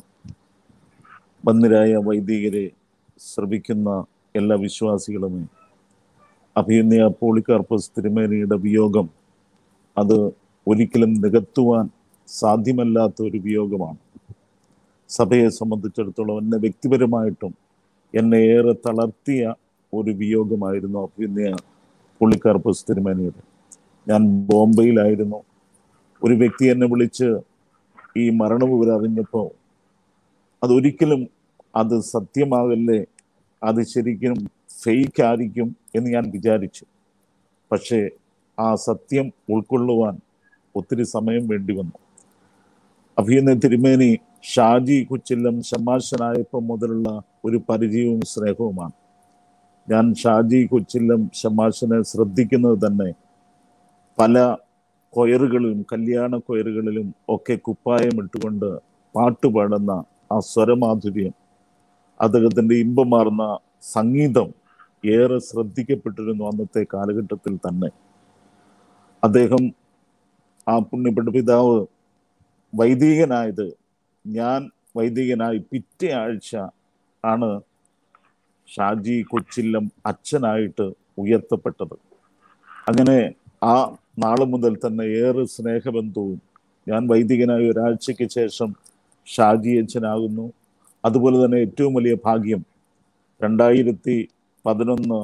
വന്ദരായ വൈദികരെ, ശ്രവിക്കുന്ന എല്ലാ വിശ്വാസികളുമേ, അഭിനന്ദ പോളികാർപ്പസ് തിരുമേനിയുടെ വിയോഗം അത് ഒരിക്കലും നികത്തുവാൻ സാധ്യമല്ലാത്ത ഒരു വിയോഗമാണ്. സഭയെ സംബന്ധിച്ചിടത്തോളം എന്നെ വ്യക്തിപരമായിട്ടും എന്നെ ഏറെ തളർത്തിയ ഒരു വിയോഗമായിരുന്നു അഭിനന്ദ പോളികാർപ്പസ് തിരുമേനിയുടെ. ഞാൻ ബോംബെയിലായിരുന്നു. ഒരു വ്യക്തി എന്നെ വിളിച്ച് ഈ മരണവിവരം അറിഞ്ഞപ്പോൾ അതൊരിക്കലും അത് സത്യമാകല്ലേ, അത് ശരിക്കും ഫേക്ക് ആയിരിക്കും എന്ന് ഞാൻ വിചാരിച്ചു. പക്ഷേ ആ സത്യം ഉൾക്കൊള്ളുവാൻ ഒത്തിരി സമയം വേണ്ടി വന്നു. അഭിനന്ദ തിരുമേനി ഷാജി കൊച്ചില്ലം ശമാശനായപ്പം മുതലുള്ള ഒരു പരിചയവും സ്നേഹവുമാണ്. ഞാൻ ഷാജി കൊച്ചില്ലം ശമാശനെ ശ്രദ്ധിക്കുന്നത് തന്നെ പല കൊയറുകളിലും കല്യാണ കൊയറുകളിലും ഒക്കെ കുപ്പായം ഇട്ടുകൊണ്ട് പാട്ടുപാടുന്ന ആ സ്വരമാധുര്യം, അദ്ദേഹത്തിൻ്റെ ഇമ്പമാർന്ന സംഗീതം ഏറെ ശ്രദ്ധിക്കപ്പെട്ടിരുന്നു അന്നത്തെ കാലഘട്ടത്തിൽ തന്നെ. അദ്ദേഹം ആ പുണ്യപ്പെട്ട പിതാവ് വൈദികനായത്, ഞാൻ വൈദികനായി പിറ്റേ ആഴ്ച ആണ് ഷാജി കൊച്ചില്ലം അച്ഛനായിട്ട് ഉയർത്തപ്പെട്ടത്. അങ്ങനെ ആ നാള് മുതൽ തന്നെ ഏറെ സ്നേഹബന്ധവും. ഞാൻ വൈദികനായി ഒരാഴ്ചയ്ക്ക് ശേഷം ഷാജി അച്ഛനാകുന്നു. അതുപോലെ തന്നെ ഏറ്റവും വലിയ ഭാഗ്യം, രണ്ടായിരത്തി പതിനൊന്ന്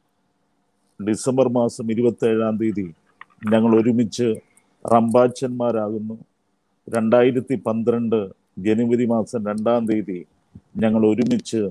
ഡിസംബർ മാസം ഇരുപത്തി ഏഴാം തീയതി ഞങ്ങൾ ഒരുമിച്ച് റമ്പാച്ചന്മാരാകുന്നു. രണ്ടായിരത്തി പന്ത്രണ്ട് ജനുവരി മാസം രണ്ടാം തീയതി ഞങ്ങൾ ഒരുമിച്ച്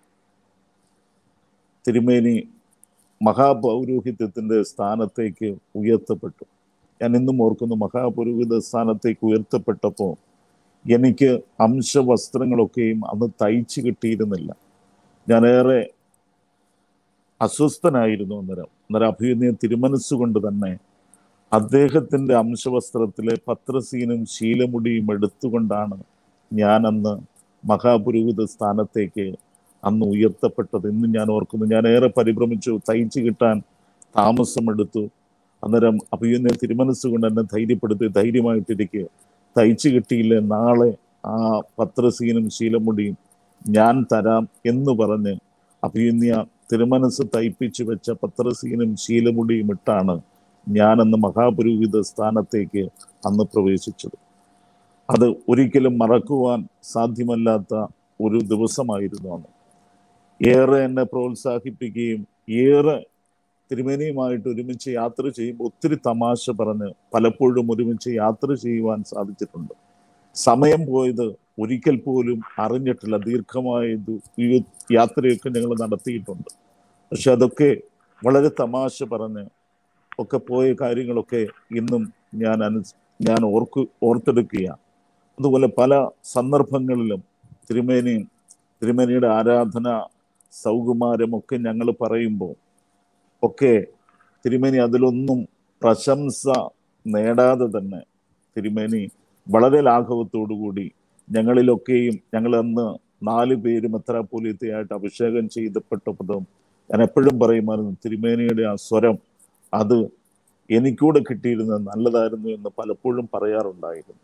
തിരുമേനി മഹാപൗരോഹിത്യത്തിൻ്റെ സ്ഥാനത്തേക്ക് ഉയർത്തപ്പെട്ടു. ഞാൻ ഇന്നും ഓർക്കുന്നു, മഹാപൗരോഹിത സ്ഥാനത്തേക്ക് ഉയർത്തപ്പെട്ടപ്പോൾ എനിക്ക് അംശവസ്ത്രങ്ങളൊക്കെയും അന്ന് തയ്ച്ച് കിട്ടിയിരുന്നില്ല. ഞാനേറെ അസ്വസ്ഥനായിരുന്നു. അന്നേരം അന്നേരം അഭിനയ തിരുമനസ്സുകൊണ്ട് തന്നെ അദ്ദേഹത്തിൻ്റെ അംശവസ്ത്രത്തിലെ പത്രസീനും ശീലമുടിയും എടുത്തുകൊണ്ടാണ് ഞാൻ അന്ന് മഹാപുരോഹിത സ്ഥാനത്തേക്ക് അന്ന് ഉയർത്തപ്പെട്ടത്. ഇന്ന് ഞാൻ ഓർക്കുന്നു. ഞാൻ ഏറെ പരിഭ്രമിച്ചു, തയ്ച്ചു കിട്ടാൻ താമസമെടുത്തു. അന്നേരം അഭിനയ തിരുമനസ്സുകൊണ്ട് എന്നെ ധൈര്യപ്പെടുത്തി, ധൈര്യമായിട്ടിരിക്കുക, തയ്ച്ചു കിട്ടിയില്ലേ, നാളെ ആ പത്രസീനും ശീലമുടിയും ഞാൻ തരാം എന്ന് പറഞ്ഞ് അഭിനയ തിരുമനസ് തയ്പ്പിച്ചു വെച്ച പത്രസീനും ശീലമുടിയും ഇട്ടാണ് ഞാനന്ന് മഹാപുരോഹിത സ്ഥാനത്തേക്ക് അന്ന് പ്രവേശിച്ചത്. അത് ഒരിക്കലും മറക്കുവാൻ സാധ്യമല്ലാത്ത ഒരു ദിവസമായിരുന്നു അന്ന്. ഏറെ എന്നെ പ്രോത്സാഹിപ്പിക്കുകയും ഏറെ തിരുമേനിയുമായിട്ട് ഒരുമിച്ച് യാത്ര ചെയ്യുമ്പോൾ ഒത്തിരി തമാശ പറഞ്ഞ് പലപ്പോഴും ഒരുമിച്ച് യാത്ര ചെയ്യുവാൻ സാധിച്ചിട്ടുണ്ട്. സമയം പോയത് ഒരിക്കൽ പോലും അറിഞ്ഞിട്ടില്ല. ദീർഘമായ ഈ യാത്രയൊക്കെ ഞങ്ങൾ നടത്തിയിട്ടുണ്ട്. പക്ഷെ അതൊക്കെ വളരെ തമാശ പറഞ്ഞ് ഒക്കെ പോയ കാര്യങ്ങളൊക്കെ ഇന്നും ഞാൻ അനു ഞാൻ ഓർക്ക് ഓർത്തെടുക്കുകയാണ്. അതുപോലെ പല സന്ദർഭങ്ങളിലും തിരുമേനിയും തിരുമേനിയുടെ ആരാധന സൗകുമാരമൊക്കെ ഞങ്ങൾ പറയുമ്പോൾ ഒക്കെ തിരുമേനി അതിലൊന്നും പ്രശംസ നേടാതെ തന്നെ തിരുമേനി വളരെ ലാഘവത്തോടു കൂടി ഞങ്ങളിലൊക്കെയും ഞങ്ങൾ അന്ന് നാല് പേര് മെത്രാപ്പോലീത്തയായിട്ട് അഭിഷേകം ചെയ്തപ്പെട്ടതും ഞാൻ എപ്പോഴും പറയുമായിരുന്നു, തിരുമേനിയുടെ ആ സ്വരം അത് എനിക്കൂടെ കിട്ടിയിരുന്നത് നല്ലതായിരുന്നു എന്ന് പലപ്പോഴും പറയാറുണ്ടായിരുന്നു.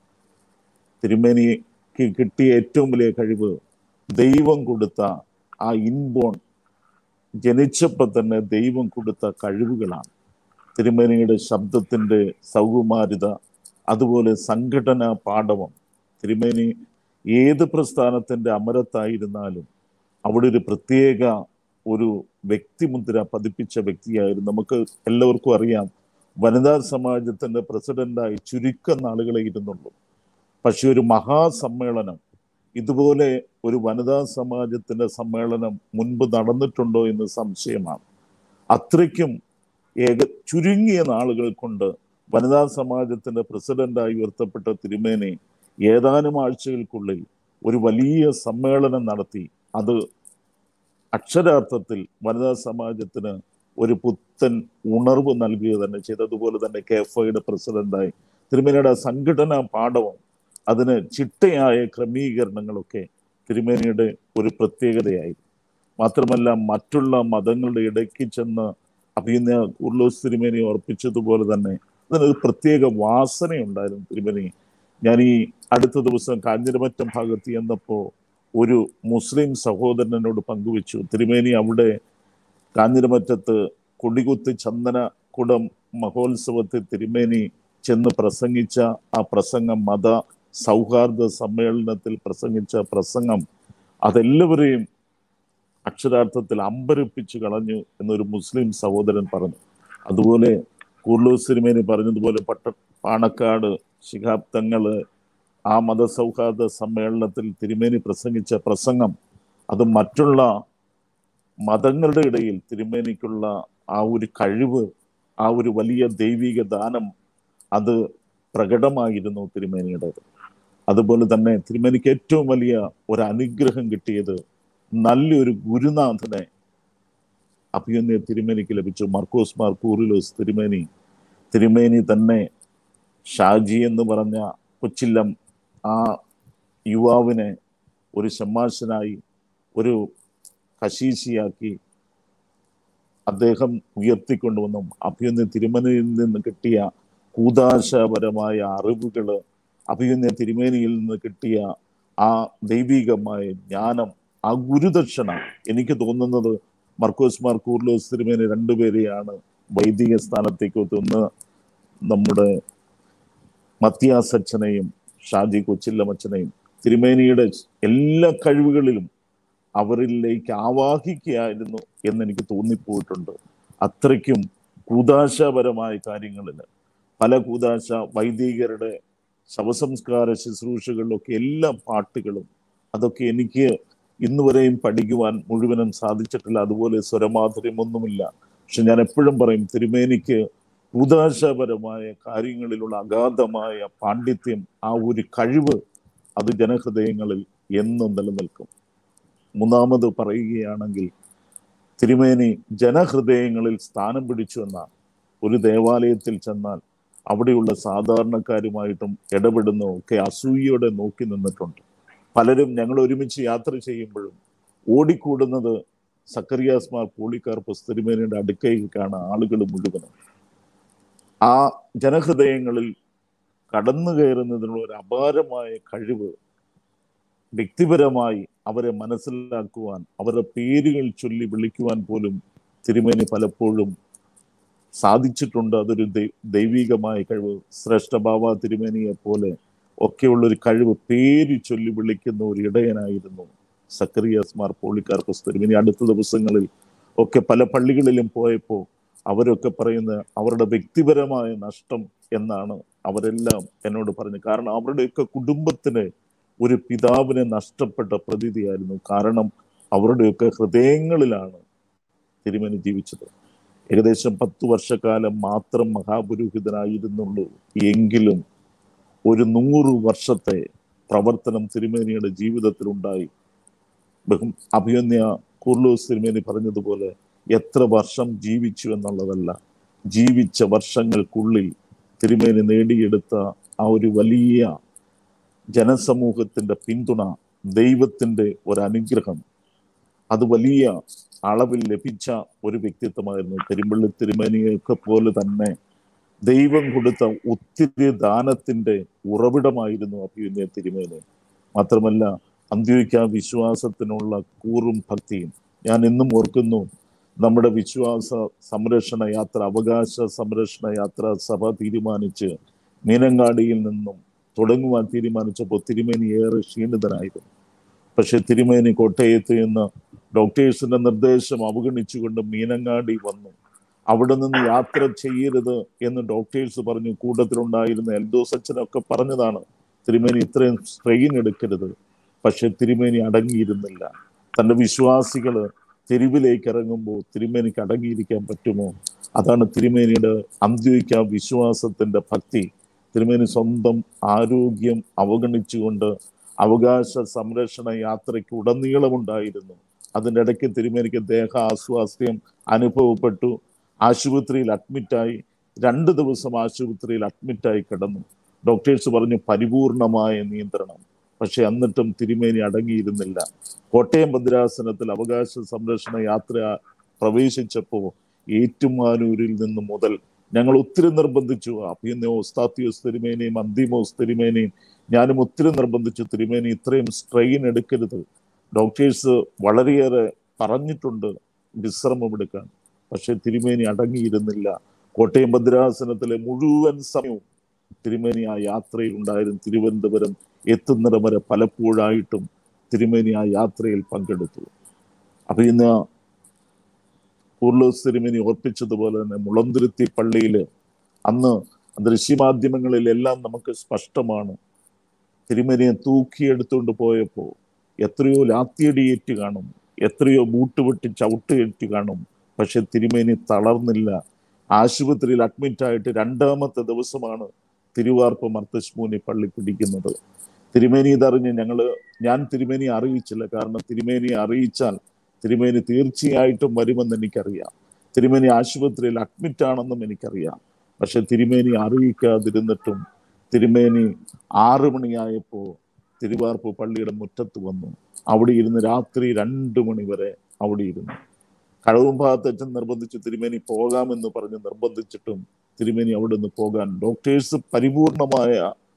തിരുമേനിക്ക് കിട്ടിയ ഏറ്റവും വലിയ കഴിവ് ദൈവം കൊടുത്ത ആ ഇൻബോൺ, ജനിച്ചപ്പോൾ തന്നെ ദൈവം കൊടുത്ത കഴിവുകളാണ്. തിരുമേനിയുടെ ശബ്ദത്തിൻ്റെ സൗകുമാരിത, അതുപോലെ സംഘടന പാടവം. തിരുമേനി ഏത് പ്രസ്ഥാനത്തിൻ്റെ അമരത്തായിരുന്നാലും അവിടെ ഒരു പ്രത്യേക ഒരു വ്യക്തിമുദ്ര പതിപ്പിച്ച വ്യക്തിയായിരുന്നു. നമുക്ക് എല്ലാവർക്കും അറിയാം, വനിതാ സമാജത്തിൻ്റെ പ്രസിഡന്റായി ചുരുക്കം നാളുകളെ ഇരുന്നുള്ളൂ. പക്ഷെ ഒരു മഹാസമ്മേളനം, ഇതുപോലെ ഒരു വനിതാ സമാജത്തിന്റെ സമ്മേളനം മുൻപ് നടന്നിട്ടുണ്ടോ എന്ന് സംശയമാണ്. അത്രയ്ക്കും ഏക ചുരുങ്ങിയ നാളുകൾ കൊണ്ട് വനിതാ സമാജത്തിന്റെ പ്രസിഡന്റായി ഉയർത്തപ്പെട്ട തിരുമേനി ഏതാനും ആഴ്ചകൾക്കുള്ളിൽ ഒരു വലിയ സമ്മേളനം നടത്തി. അത് അക്ഷരാർത്ഥത്തിൽ വനിതാ സമാജത്തിന് ഒരു പുത്തൻ ഉണർവ് നൽകുക തന്നെ ചെയ്തു. അതുപോലെ തന്നെ കെ എഫ് ഐയുടെ പ്രസിഡന്റായി തിരുമേനിയുടെ സംഘടനാ പാടവം, അതിന് ചിട്ടയായ ക്രമീകരണങ്ങളൊക്കെ തിരുമേനിയുടെ ഒരു പ്രത്യേകതയായിരുന്നു. മാത്രമല്ല മറ്റുള്ള മതങ്ങളുടെ ഇടയ്ക്ക് ചെന്ന് അഭിനയ ഉർലോസ് തിരുമേനി ഓർപ്പിച്ചതുപോലെ തന്നെ അതിനൊരു പ്രത്യേക വാസനയുണ്ടായിരുന്നു തിരുമേനി. ഞാൻ ഈ അടുത്ത ദിവസം കാഞ്ഞിരമറ്റം ഭാഗത്ത് ചെന്നപ്പോൾ ഒരു മുസ്ലിം സഹോദരനോട് പങ്കുവെച്ചു, തിരുമേനി അവിടെ കാഞ്ഞിരമറ്റത്ത് കൊടികുത്തി ചന്ദന കുടം മഹോത്സവത്തിൽ തിരുമേനി ചെന്ന് പ്രസംഗിച്ച ആ പ്രസംഗം, മത സൗഹാർദ്ദ സമ്മേളനത്തിൽ പ്രസംഗിച്ച പ്രസംഗം, അതെല്ലാവരെയും അക്ഷരാർത്ഥത്തിൽ അമ്പരപ്പിച്ചു കളഞ്ഞു എന്നൊരു മുസ്ലിം സഹോദരൻ പറഞ്ഞു. അതുപോലെ കുർലോസ് തിരുമേനി പറഞ്ഞതുപോലെ പട്ട പാണക്കാട് ശിഹാബ് തങ്ങള് ആ മതസൗഹാർദ്ദ സമ്മേളനത്തിൽ തിരുമേനി പ്രസംഗിച്ച പ്രസംഗം, അത് മറ്റുള്ള മതങ്ങളുടെ ഇടയിൽ തിരുമേനിക്കുള്ള ആ ഒരു കഴിവ്, ആ ഒരു വലിയ ദൈവിക ദാനം, അത് പ്രകടമായിരുന്നു തിരുമേനിയുടേത്. അതുപോലെ തന്നെ തിരുമേനിക്ക് ഏറ്റവും വലിയ ഒരു അനുഗ്രഹം കിട്ടിയത് നല്ലൊരു ഗുരുനാഥനെ അഭിനന്ദ തിരുമേനിക്ക് ലഭിച്ചു. മർക്കോസ് മാർ കൂറിലോസ് തിരുമേനി തിരുമേനി തന്നെ ഷാജി എന്ന് പറഞ്ഞ കൊച്ചില്ലം ആ യുവാവിനെ ഒരു ഷമ്മാശനായി, ഒരു കശീശിയാക്കി അദ്ദേഹം ഉയർത്തിക്കൊണ്ടുവന്നു. അഭിനന്ദ തിരുമേനിയിൽ നിന്ന് കിട്ടിയ കൂദാശപരമായ അറിവുകള്, അഭിനന്ദ തിരുമേനിയിൽ നിന്ന് കിട്ടിയ ആ ദൈവികമായ ജ്ഞാനം, ആ ഗുരുദക്ഷിണ, എനിക്ക് തോന്നുന്നത് മർക്കോസ് മാർ കൂർലോസ് തിരുമേനി രണ്ടുപേരെയാണ് വൈദിക സ്ഥാനത്തേക്ക് ഒന്ന് നമ്മുടെ മത്യാസച്ചനെയും ഷാജി കൊച്ചില്ലമച്ചനെയും. തിരുമേനിയുടെ എല്ലാ കഴിവുകളിലും അവരിലേക്ക് ആവാഹിക്കുകയായിരുന്നു എന്നെനിക്ക് തോന്നിപ്പോയിട്ടുണ്ട്. അത്രയ്ക്കും കൂദാശപരമായ കാര്യങ്ങളിൽ പല കൂദാശ വൈദികരുടെ ശവസംസ്കാര ശുശ്രൂഷകളിലൊക്കെ എല്ലാ പാട്ടുകളും, അതൊക്കെ എനിക്ക് ഇന്നുവരെയും പഠിക്കുവാൻ മുഴുവനും സാധിച്ചിട്ടില്ല. അതുപോലെ സ്വരമാധുര്യമൊന്നുമില്ല. പക്ഷെ ഞാൻ എപ്പോഴും പറയും, തിരുമേനിക്ക് കൂദാശപരമായ കാര്യങ്ങളിലുള്ള അഗാധമായ പാണ്ഡിത്യം, ആ ഒരു കഴിവ്, അത് ജനഹൃദയങ്ങളിൽ എന്നും നിലനിൽക്കും. മൂന്നാമത് പറയുകയാണെങ്കിൽ തിരുമേനി ജനഹൃദയങ്ങളിൽ സ്ഥാനം പിടിച്ചു എന്നാണ്. ഒരു ദേവാലയത്തിൽ ചെന്നാൽ അവിടെയുള്ള സാധാരണക്കാരുമായിട്ടും ഇടപെടുന്ന ഒക്കെ അസൂയയോടെ നോക്കി നിന്നിട്ടുണ്ട്. പലരും ഞങ്ങൾ ഒരുമിച്ച് യാത്ര ചെയ്യുമ്പോഴും ഓടിക്കൂടുന്നത് സക്കറിയാസ് മാർ പോളികാർപ്പസ് തിരുമേനിയുടെ അടുക്കയിലേക്കാണ് ആളുകൾ മുഴുവനും. ആ ജനഹൃദയങ്ങളിൽ കടന്നു കയറുന്നതിനുള്ള ഒരു അപാരമായ കഴിവ് വ്യക്തിപരമായി അവരെ മനസ്സിലാക്കുവാൻ, അവരുടെ പേരുകൾ ചൊല്ലി വിളിക്കുവാൻ പോലും തിരുമേനി പലപ്പോഴും സാധിച്ചിട്ടുണ്ട്. അതൊരു ദൈവികമായ കഴിവ്. ശ്രേഷ്ഠ ബാബ തിരുമേനിയെ പോലെ ഒക്കെയുള്ളൊരു കഴിവ്, പേര് ചൊല്ലി വിളിക്കുന്ന ഒരു ഇടയനായിരുന്നു സക്കറിയാസ് മാർ പോളികാർപ്പസ് തിരുമേനി. അടുത്ത ദിവസങ്ങളിൽ ഒക്കെ പല പള്ളികളിലും പോയപ്പോൾ അവരൊക്കെ പറയുന്ന അവരുടെ വ്യക്തിപരമായ നഷ്ടം എന്നാണ് അവരെല്ലാം എന്നോട് പറഞ്ഞത്. കാരണം അവരുടെയൊക്കെ കുടുംബത്തിന് ഒരു പിതാവിനെ നഷ്ടപ്പെട്ട പ്രതീതിയായിരുന്നു. കാരണം അവരുടെയൊക്കെ ഹൃദയങ്ങളിലാണ് തിരുമേനി ജീവിച്ചത്. ഏകദേശം പത്തു വർഷക്കാലം മാത്രം മഹാപുരോഹിതനായിരുന്നുള്ളൂ. എങ്കിലും ഒരു നൂറ് വർഷത്തെ പ്രവർത്തനം തിരുമേനിയുടെ ജീവിതത്തിലുണ്ടായി. ബഹു അഭിമന്യ കൂർലോസ് തിരുമേനി പറഞ്ഞതുപോലെ എത്ര വർഷം ജീവിച്ചു എന്നുള്ളതല്ല, ജീവിച്ച വർഷങ്ങൾക്കുള്ളിൽ തിരുമേനി നേടിയെടുത്ത ആ ഒരു വലിയ ജനസമൂഹത്തിന്റെ പിന്തുണ, ദൈവത്തിന്റെ ഒരു അനുഗ്രഹം, അത് വലിയ അളവിൽ ലഭിച്ച ഒരു വ്യക്തിത്വമായിരുന്നു. പെരുമ്പള്ളി തിരുമേനിയൊക്കെ പോലെ തന്നെ ദൈവം കൊടുത്ത ഒത്തിരി ദാനത്തിന്റെ ഉറവിടമായിരുന്നു അഭിമന്യ തിരുമേനി. മാത്രമല്ല അന്ത്യോക്യ വിശ്വാസത്തിനുള്ള കൂറും ഭക്തിയും. ഞാൻ എന്നും ഓർക്കുന്നു, നമ്മുടെ വിശ്വാസ സംരക്ഷണ യാത്ര, അവകാശ സംരക്ഷണ യാത്ര സഭ തീരുമാനിച്ച് മീനങ്ങാടിയിൽ നിന്നും തുടങ്ങുവാൻ തീരുമാനിച്ചപ്പോൾ തിരുമേനി ഏറെ ക്ഷീണിതനായിരുന്നു. പക്ഷെ തിരുമേനി കോട്ടയത്ത് നിന്ന് ഡോക്ടേഴ്സിന്റെ നിർദ്ദേശം അവഗണിച്ചുകൊണ്ട് മീനങ്ങാടി വന്നു. അവിടെ നിന്ന് യാത്ര ചെയ്യരുത് എന്ന് ഡോക്ടേഴ്സ് പറഞ്ഞു. കൂട്ടത്തിലുണ്ടായിരുന്ന എൽദോസ് അച്ഛനൊക്കെ പറഞ്ഞതാണ്, തിരുമേനി ഇത്രയും സ്ട്രെയിൻ എടുക്കരുത്. പക്ഷെ തിരുമേനി അടങ്ങിയിരുന്നില്ല. തൻ്റെ വിശ്വാസികള് തെരുവിലേക്ക് ഇറങ്ങുമ്പോൾ തിരുമേനിക്ക് അടങ്ങിയിരിക്കാൻ പറ്റുമോ? അതാണ് തിരുമേനിയുടെ അന്ത്യോക്യ വിശ്വാസത്തിന്റെ ഭക്തി. തിരുമേനി സ്വന്തം ആരോഗ്യം അവഗണിച്ചുകൊണ്ട് അവകാശ സംരക്ഷണ യാത്രയ്ക്ക് ഉടനീളമുണ്ടായിരുന്നു. അതിൻ്റെ ഇടയ്ക്ക് തിരുമേനിക്ക് ദേഹ അസ്വാസ്ഥ്യം അനുഭവപ്പെട്ടു. ആശുപത്രിയിൽ അഡ്മിറ്റായി. രണ്ട് ദിവസം ആശുപത്രിയിൽ അഡ്മിറ്റായി കിടന്നു. ഡോക്ടേഴ്സ് പറഞ്ഞു പരിപൂർണമായ നിയന്ത്രണം. പക്ഷെ എന്നിട്ടും തിരുമേനി അടങ്ങിയിരുന്നില്ല. കോട്ടയം ഭദ്രാസനത്തിൽ അവകാശ സംരക്ഷണ യാത്ര പ്രവേശിച്ചപ്പോൾ ഏറ്റുമാനൂരിൽ നിന്ന് മുതൽ ഞങ്ങൾ ഒത്തിരി നിർബന്ധിച്ചു. അഭിനയ ഓസ്താത്യോസ് തിരുമേനിയും അന്തിമോസ് തിരുമേനിയും ഞാനും ഒത്തിരി നിർബന്ധിച്ചു, തിരുമേനി ഇത്രയും സ്ട്രെയിൻ എടുക്കരുത്. ഡോക്ടേഴ്സ് വളരെയേറെ പറഞ്ഞിട്ടുണ്ട് വിശ്രമം എടുക്കാൻ. പക്ഷെ തിരുമേനി അടങ്ങിയിരുന്നില്ല. കോട്ടയം ഭദ്രാസനത്തിലെ മുഴുവൻ സമയവും തിരുമേനി ആ യാത്രയിൽ ഉണ്ടായിരുന്നു. തിരുവനന്തപുരം എത്തുന്നിടം വരെ പലപ്പോഴായിട്ടും തിരുമേനി ആ യാത്രയിൽ പങ്കെടുത്തു. അപ്പൊ ഇന്ന് കൂർലോസ് തിരുമേനി ഓർപ്പിച്ചതുപോലെ തന്നെ മുളന്തുരുത്തി പള്ളിയില് അന്ന് ദൃശ്യമാധ്യമങ്ങളിലെല്ലാം നമുക്ക് സ്പഷ്ടമാണ്, തിരുമേനിയെ തൂക്കിയെടുത്തുകൊണ്ട് പോയപ്പോ എത്രയോ ലാത്തിയടിയേറ്റ് കാണും, എത്രയോ ബൂട്ട് വെട്ടി ചവിട്ടുകേറ്റ് കാണും. പക്ഷെ തിരുമേനി തളർന്നില്ല. ആശുപത്രിയിൽ അഡ്മിറ്റായിട്ട് രണ്ടാമത്തെ ദിവസമാണ് തിരുവാർപ്പ് മർത്തശ്മൂനി പള്ളി പിടിക്കുന്നത്. തിരുമേനി ഇതറിഞ്ഞ് ഞങ്ങള് ഞാൻ തിരുമേനിയെ അറിയിച്ചില്ല. കാരണം തിരുമേനിയെ അറിയിച്ചാൽ തിരുമേനി തീർച്ചയായിട്ടും വരുമെന്ന് എനിക്കറിയാം. തിരുമേനി ആശുപത്രിയിൽ അഡ്മിറ്റ് ആണെന്നും എനിക്കറിയാം. പക്ഷെ തിരുമേനി അറിയിക്കാതിരുന്നിട്ടും തിരുമേനി ആറു മണിയായപ്പോൾ തിരുവാർപ്പ് പള്ളിയുടെ മുറ്റത്ത് വന്നു. അവിടെ ഇരുന്ന് രാത്രി രണ്ടു മണി വരെ അവിടെ ഇരുന്നു. കഴവുംഭാഗത്തച്ഛൻ നിർബന്ധിച്ചു തിരുമേനി പോകാമെന്ന് പറഞ്ഞ് നിർബന്ധിച്ചിട്ടും തിരുമേനി അവിടെ നിന്ന് പോകാൻ, ഡോക്ടേഴ്സ് പരിപൂർണമായ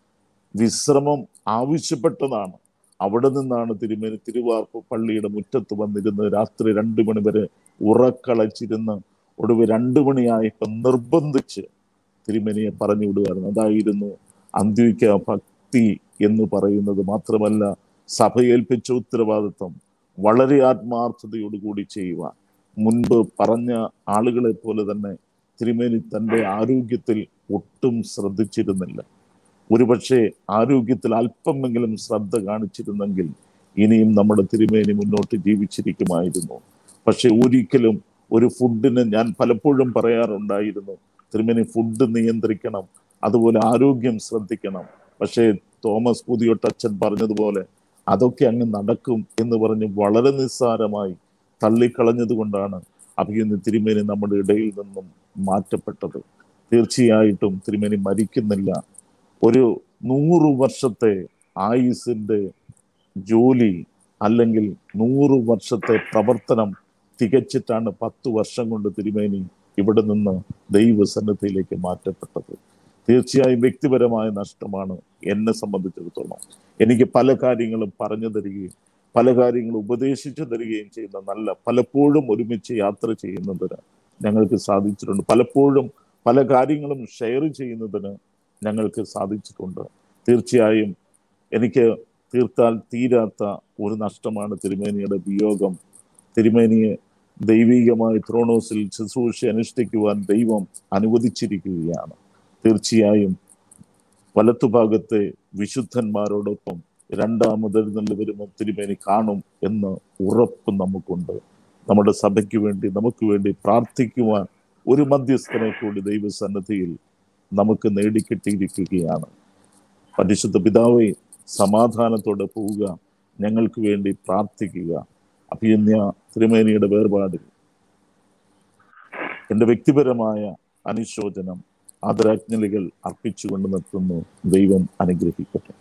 വിശ്രമം ആവശ്യപ്പെട്ടതാണ്. അവിടെ നിന്നാണ് തിരുമേനി തിരുവാർപ്പ് പള്ളിയുടെ മുറ്റത്ത് വന്നിരുന്ന് രാത്രി രണ്ടു മണി വരെ ഉറക്കളച്ചിരുന്ന് ഒടുവിൽ രണ്ടു മണിയായപ്പോൾ നിർബന്ധിച്ച് തിരുമേനിയെ പറഞ്ഞു വിടുകയായിരുന്നു. അതായിരുന്നു അന്ത്യോക്യ ഭക്തി എന്ന് പറയുന്നത്. മാത്രമല്ല സഭയേൽപ്പിച്ച ഉത്തരവാദിത്വം വളരെ ആത്മാർത്ഥതയോടുകൂടി ചെയ്യുവാൻ. മുൻപ് പറഞ്ഞ ആളുകളെ പോലെ തന്നെ തിരുമേനി തൻ്റെ ആരോഗ്യത്തിൽ ഒട്ടും ശ്രദ്ധിച്ചിരുന്നില്ല. ഒരുപക്ഷെ ആരോഗ്യത്തിൽ അല്പമെങ്കിലും ശ്രദ്ധ കാണിച്ചിരുന്നെങ്കിൽ ഇനിയും നമ്മുടെ തിരുമേനി മുന്നോട്ട് ജീവിച്ചിരിക്കുമായിരുന്നു. പക്ഷെ ഒരിക്കലും ഒരു ഫുഡിന്, ഞാൻ പലപ്പോഴും പറയാറുണ്ടായിരുന്നു, തിരുമേനി ഫുഡ് നിയന്ത്രിക്കണം, അതുപോലെ ആരോഗ്യം ശ്രദ്ധിക്കണം. പക്ഷേ തോമസ് പുതിയൊട്ടച്ഛൻ പറഞ്ഞതുപോലെ അതൊക്കെ അങ്ങ് നടക്കും എന്ന് പറഞ്ഞ് വളരെ നിസ്സാരമായി തള്ളിക്കളഞ്ഞത് കൊണ്ടാണ് അഭിനന്ദ തിരുമേനി നമ്മുടെ ഇടയിൽ നിന്നും മാറ്റപ്പെട്ടത്. തീർച്ചയായിട്ടും തിരുമേനി മരിക്കുന്നില്ല. ഒരു നൂറു വർഷത്തെ ആയുസിന്റെ ജോലി അല്ലെങ്കിൽ നൂറു വർഷത്തെ പ്രവർത്തനം തികച്ചിട്ടാണ് പത്തു വർഷം കൊണ്ട് തിരുമേനി ഇവിടെ നിന്ന് ദൈവസന്നിധിയിലേക്ക് മാറ്റപ്പെട്ടത്. തീർച്ചയായും വ്യക്തിപരമായ നഷ്ടമാണ് എന്നെ സംബന്ധിച്ചിടത്തോളം. എനിക്ക് പല കാര്യങ്ങളും പറഞ്ഞു തരികയും പല കാര്യങ്ങളും ഉപദേശിച്ചു തരികയും ചെയ്യുന്ന നല്ല പലപ്പോഴും ഒരുമിച്ച് യാത്ര ചെയ്യുന്നതിന് ഞങ്ങൾക്ക് സാധിച്ചിട്ടുണ്ട്. പലപ്പോഴും പല കാര്യങ്ങളും ഷെയർ ചെയ്യുന്നതിന് ഞങ്ങൾക്ക് സാധിച്ചിട്ടുണ്ട്. തീർച്ചയായും എനിക്ക് തീർത്താൽ തീരാത്ത ഒരു നഷ്ടമാണ് തിരുമേനിയുടെ വിയോഗം. തിരുമേനിയെ ദൈവികമായി ത്രോണോസിൽ ശുശ്രൂഷ അനുഷ്ഠിക്കുവാൻ ദൈവം അനുവദിച്ചിരിക്കുകയാണ്. തീർച്ചയായും വലത്തുഭാഗത്തെ വിശുദ്ധന്മാരോടൊപ്പം രണ്ടാമതെഴുന്നള്ളി വരുമ്പോൾ തിരുമേനി കാണും എന്ന് ഉറപ്പ് നമുക്കുണ്ട്. നമ്മുടെ സഭയ്ക്ക് വേണ്ടി നമുക്ക് വേണ്ടി പ്രാർത്ഥിക്കുവാൻ ഒരു മധ്യസ്ഥനെ കൂടി ദൈവസന്നിധിയിൽ നമുക്ക് നേടിക്കിട്ടിയിരിക്കുകയാണ്. പരിശുദ്ധ പിതാവേ, സമാധാനത്തോടെ പോവുക, ഞങ്ങൾക്ക് വേണ്ടി പ്രാർത്ഥിക്കുക. അഭിയന്യ തിരുമേനിയുടെ വേർപാടിൽ എൻ്റെ വ്യക്തിപരമായ അനുശോചനം ആദരാജ്ഞലികൾ അർപ്പിച്ചുകൊണ്ട് നിർത്തുന്നു. ദൈവം അനുഗ്രഹിക്കട്ടെ.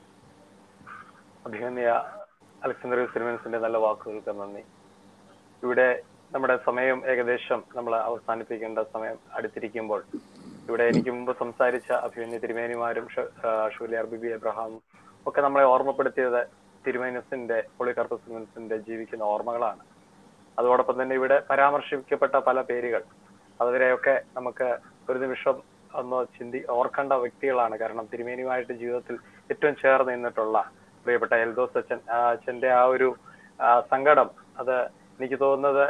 അഭിനന്ദ അലക്സാണ്ടർ തിരുമേനിയുടെ നല്ല വാക്കുകൾക്ക് നന്ദി. ഇവിടെ നമ്മുടെ സമയം ഏകദേശം നമ്മൾ അവസാനിപ്പിക്കേണ്ട സമയം അടുത്തിരിക്കുമ്പോൾ ഇവിടെ എനിക്ക് മുമ്പ് സംസാരിച്ച അഭിനന്ദ തിരുമേനിമാരും ഷൂലിയാർ ബിബി എബ്രഹാമും ഒക്കെ നമ്മളെ ഓർമ്മപ്പെടുത്തിയത് തിരുമേനിസിന്റെ പോളികാർപ്പസ് തിരുമേനിസിന്റെ ജീവിക്കുന്ന ഓർമ്മകളാണ്. അതോടൊപ്പം തന്നെ ഇവിടെ പരാമർശിക്കപ്പെട്ട പല പേരുകൾ അവരെയൊക്കെ നമുക്ക് ഒരു നിമിഷം ഒന്ന് ചിന്തി ഓർക്കേണ്ട വ്യക്തികളാണ്. കാരണം തിരുമേനിയുമായിട്ട് ജീവിതത്തിൽ ഏറ്റവും ചേർന്ന് നിന്നിട്ടുള്ള പ്രിയപ്പെട്ട എൽദോസ് അച്ഛൻ, അച്ഛന്റെ ആ ഒരു സങ്കടം, അത് എനിക്ക് തോന്നുന്നത്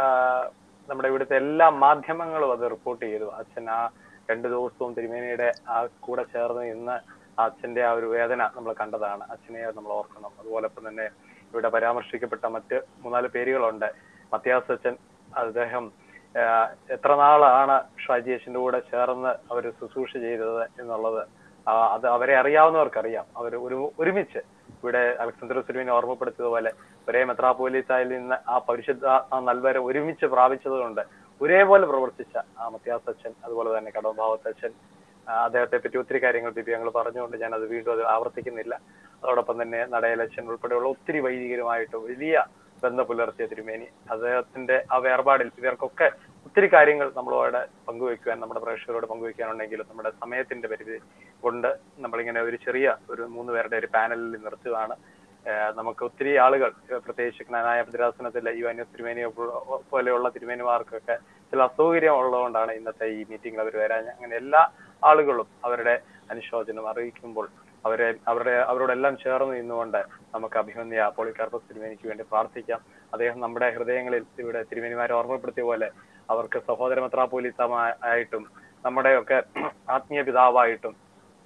നമ്മുടെ ഇവിടുത്തെ എല്ലാ മാധ്യമങ്ങളും അത് റിപ്പോർട്ട് ചെയ്തു. അച്ഛൻ ആ രണ്ടു ദിവസവും തിരുമേനിയുടെ ആ കൂടെ ചേർന്ന് ഇന്ന് അച്ഛന്റെ ആ ഒരു വേദന നമ്മൾ കണ്ടതാണ്. അച്ഛനെ നമ്മൾ ഓർക്കണം. അതുപോലെ തന്നെ ഇവിടെ പരാമർശിക്കപ്പെട്ട മറ്റ് മൂന്നാല് പേരുകളുണ്ട്. മത്യാസ് അച്ഛൻ, അദ്ദേഹം എത്ര നാളാണ് ഷാജി അച്ഛൻ്റെ കൂടെ ചേർന്ന് അവർ ശുശ്രൂഷ ചെയ്തത് എന്നുള്ളത് അത് അവരെ അറിയാവുന്നവർക്കറിയാം. അവർ ഒരു ഒരുമിച്ച് ഇവിടെ അലക്സാണ്ടർ തിരുമേനി ഓർമ്മപ്പെടുത്തിയതുപോലെ ഒരേ മെത്രാപ്പോലീത്തായിൽ നിന്ന് ആ പരിശുദ്ധ ആ നൽവരെ ഒരുമിച്ച് പ്രാപിച്ചത് കൊണ്ട് ഒരേപോലെ പ്രവർത്തിച്ച ആ മത്യാസ് അച്ഛൻ, അതുപോലെ തന്നെ കടവഭാവത്ത് അച്ഛൻ, അദ്ദേഹത്തെ പറ്റി ഒത്തിരി കാര്യങ്ങൾ ബിബി ഞങ്ങൾ പറഞ്ഞുകൊണ്ട് ഞാൻ അത് വീണ്ടും അത് ആവർത്തിക്കുന്നില്ല. അതോടൊപ്പം തന്നെ നടയലച്ഛൻ ഉൾപ്പെടെയുള്ള ഒത്തിരി വൈദികരുമായിട്ട് വലിയ ബന്ധം പുലർത്തിയ തിരുമേനി, അദ്ദേഹത്തിന്റെ ആ വേർപാടിൽ ഇവർക്കൊക്കെ ഒത്തിരി കാര്യങ്ങൾ നമ്മളോട് പങ്കുവെക്കുവാൻ, നമ്മുടെ പ്രേക്ഷകരോട് പങ്കുവെക്കാനുണ്ടെങ്കിലും നമ്മുടെ സമയത്തിന്റെ പരിധി കൊണ്ട് നമ്മളിങ്ങനെ ഒരു ചെറിയ ഒരു മൂന്ന് പേരുടെ ഒരു പാനലിൽ നിർത്തുകയാണ്. നമുക്ക് ഒത്തിരി ആളുകൾ, പ്രത്യേകിച്ച് ജ്ഞാനായ ഭദ്രാസനത്തിലെ യുവാന്യ തിരുമേനിയെ പോലെയുള്ള തിരുമേനിമാർക്കൊക്കെ ചില അസൗകര്യം ഉള്ളതുകൊണ്ടാണ് ഇന്നത്തെ ഈ മീറ്റിംഗിൽ അവർ വരാൻ. അങ്ങനെ എല്ലാ ആളുകളും അവരുടെ അനുശോചനം അറിയിക്കുമ്പോൾ അവരെ അവരുടെ അവരോടെല്ലാം ചേർന്ന് നിന്നുകൊണ്ട് നമുക്ക് അഭിമന്യ പോളികാർപ്പസ് തിരുമേനിക്ക് വേണ്ടി പ്രാർത്ഥിക്കാം. അദ്ദേഹം നമ്മുടെ ഹൃദയങ്ങളിൽ ഇവിടെ തിരുമേനിമാരെ ഓർമ്മപ്പെടുത്തിയ പോലെ അവർക്ക് സഹോദര മെത്രാപ്പോലീത്തമായിട്ടും നമ്മുടെയൊക്കെ ആത്മീയ പിതാവായിട്ടും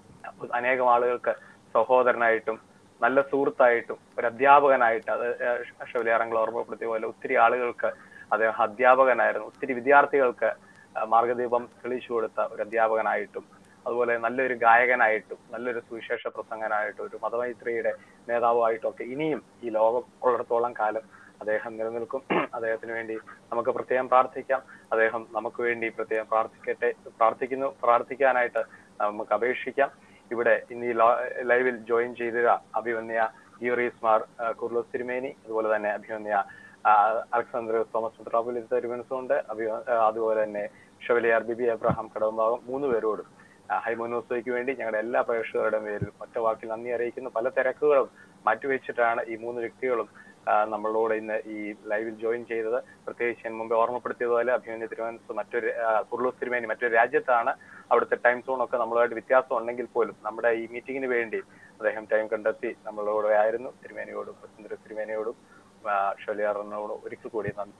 അനേകം ആളുകൾക്ക് സഹോദരനായിട്ടും നല്ല സുഹൃത്തായിട്ടും ഒരു അധ്യാപകനായിട്ട്, അത് ഷൗലിയാറങ്ങൾ ഓർമ്മപ്പെടുത്തിയ പോലെ ഒത്തിരി ആളുകൾക്ക് അദ്ദേഹം അധ്യാപകനായിരുന്നു. ഒത്തിരി വിദ്യാർത്ഥികൾക്ക് മാർഗദീപം തെളിയിച്ചു കൊടുത്ത ഒരു അധ്യാപകനായിട്ടും, അതുപോലെ നല്ലൊരു ഗായകനായിട്ടും, നല്ലൊരു സുവിശേഷ പ്രസംഗനായിട്ടും, ഒരു മതമൈത്രിയുടെ നേതാവായിട്ടും ഒക്കെ ഇനിയും ഈ ലോകം ഉള്ളിടത്തോളം കാലം അദ്ദേഹം നിലനിൽക്കും. അദ്ദേഹത്തിന് വേണ്ടി നമുക്ക് പ്രത്യേകം പ്രാർത്ഥിക്കാം. അദ്ദേഹം നമുക്ക് വേണ്ടി പ്രത്യേകം പ്രാർത്ഥിക്കട്ടെ പ്രാർത്ഥിക്കുന്നു പ്രാർത്ഥിക്കാനായിട്ട് നമുക്ക് അപേക്ഷിക്കാം. ഇവിടെ ഇന്ന് ഈ ലൈവിൽ ജോയിൻ ചെയ്ത അഭിമന്യ ഗീറീസ് മാർ കുർലോസ് തിരുമേനി, അതുപോലെ തന്നെ അഭിമന്യ അലക്സാണ്ടർ തോമസ് മെത്രാപ്പോലീത്ത തിരുമേനിസുണ്ട്, അഭി അതുപോലെ തന്നെ ഷവലിയാർ ബിബി എബ്രഹാം കടവമ്പാകം, മൂന്ന് പേരോടും ഹൈമോനോസോയ്ക്ക് വേണ്ടി ഞങ്ങളുടെ എല്ലാ പ്രേക്ഷകരുടെയും പേരിൽ ഒറ്റ വാക്കിൽ നന്ദി അറിയിക്കുന്നു. പല തിരക്കുകളും മാറ്റിവെച്ചിട്ടാണ് ഈ മൂന്ന് വ്യക്തികളും നമ്മളോട് ഇന്ന് ഈ ലൈവിൽ ജോയിൻ ചെയ്തത്. പ്രത്യേകിച്ച് ഞാൻ മുമ്പേ ഓർമ്മപ്പെടുത്തിയതുപോലെ അഭിമന്യ തിരുമേനിസ് മറ്റൊരു കുർലോസ് തിരുമേനി മറ്റൊരു രാജ്യത്താണ്. അവിടുത്തെ ടൈം സോൺ ഒക്കെ നമ്മളുമായിട്ട് വ്യത്യാസം ഉണ്ടെങ്കിൽ പോലും നമ്മുടെ ഈ മീറ്റിങ്ങിന് വേണ്ടി അദ്ദേഹം ടൈം കണ്ടെത്തി നമ്മളോട് ആയിരുന്നു. തിരുമേനിയോടും പ്രസിദ്ധ തിരുമേനിയോടും ഷോലിയാറിനോടും ഒരിക്കൽ കൂടി നന്ദി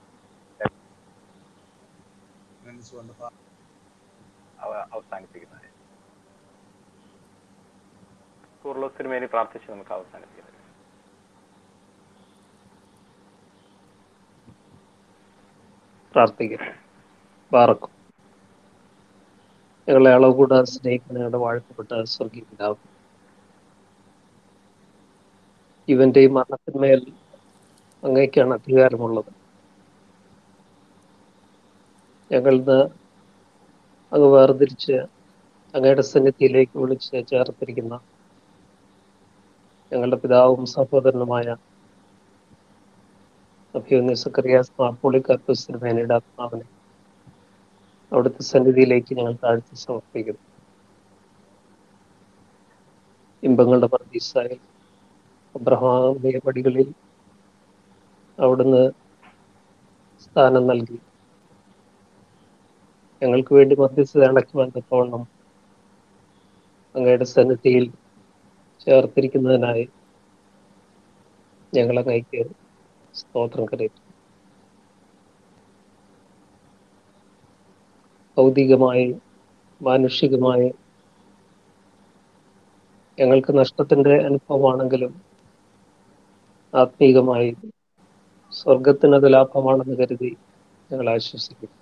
അവസാനിപ്പിക്കുന്നത്. കുർലോസ് തിരുമേനി പ്രാർത്ഥിച്ച് നമുക്ക് അവസാനിപ്പിക്കുന്നത്. പ്രാർത്ഥിക്കാം. പാർക്കും ഞങ്ങളെ അളവ് കൂടാതെ സ്നേഹിക്കുന്ന ഞങ്ങളുടെ വാഴ്ത്തപ്പെട്ട സ്വർഗീയ പിതാവ്, ഇവന്റെയും മരണത്തിന്മേൽ അങ്ങേക്കാണ് അധികാരമുള്ളത്. ഞങ്ങളിന്ന് അങ്ങ് വേർതിരിച്ച് അങ്ങയുടെ സന്നിധിയിലേക്ക് വിളിച്ച് ചേർത്തിരിക്കുന്ന ഞങ്ങളുടെ പിതാവും സഹോദരനുമായ അഭിമന്യ സഖറിയാസ് മാർ പോളികാർപ്പസ് തിരുമേനിയുടെ ആത്മാവിനെ അവിടുത്തെ സന്നിധിയിലേക്ക് ഞങ്ങൾ താഴ്ത്തി സമർപ്പിക്കുന്നു. ഇമ്പങ്ങളുടെ പർദീസായിൽ അബ്രഹാമിക പടികളിൽ അവിടുന്ന് സ്ഥാനം നൽകി ഞങ്ങൾക്ക് വേണ്ടി മധ്യസ്ഥത അടയ്ക്കുവാൻ തക്കവണ്ണം അങ്ങയുടെ സന്നിധിയിൽ ചേർത്തിരിക്കുന്നതിനായി ഞങ്ങളെ നയിക്കുക സ്തോത്രം കരയറ്റും. ഭൗതികമായി മാനുഷികമായി ഞങ്ങൾക്ക് നഷ്ടത്തിന്റെ അനുഭവമാണെങ്കിലും ആത്മീകമായി സ്വർഗത്തിനത് ലാഭമാണെന്ന് കരുതി ഞങ്ങൾ ആശ്വസിക്കും.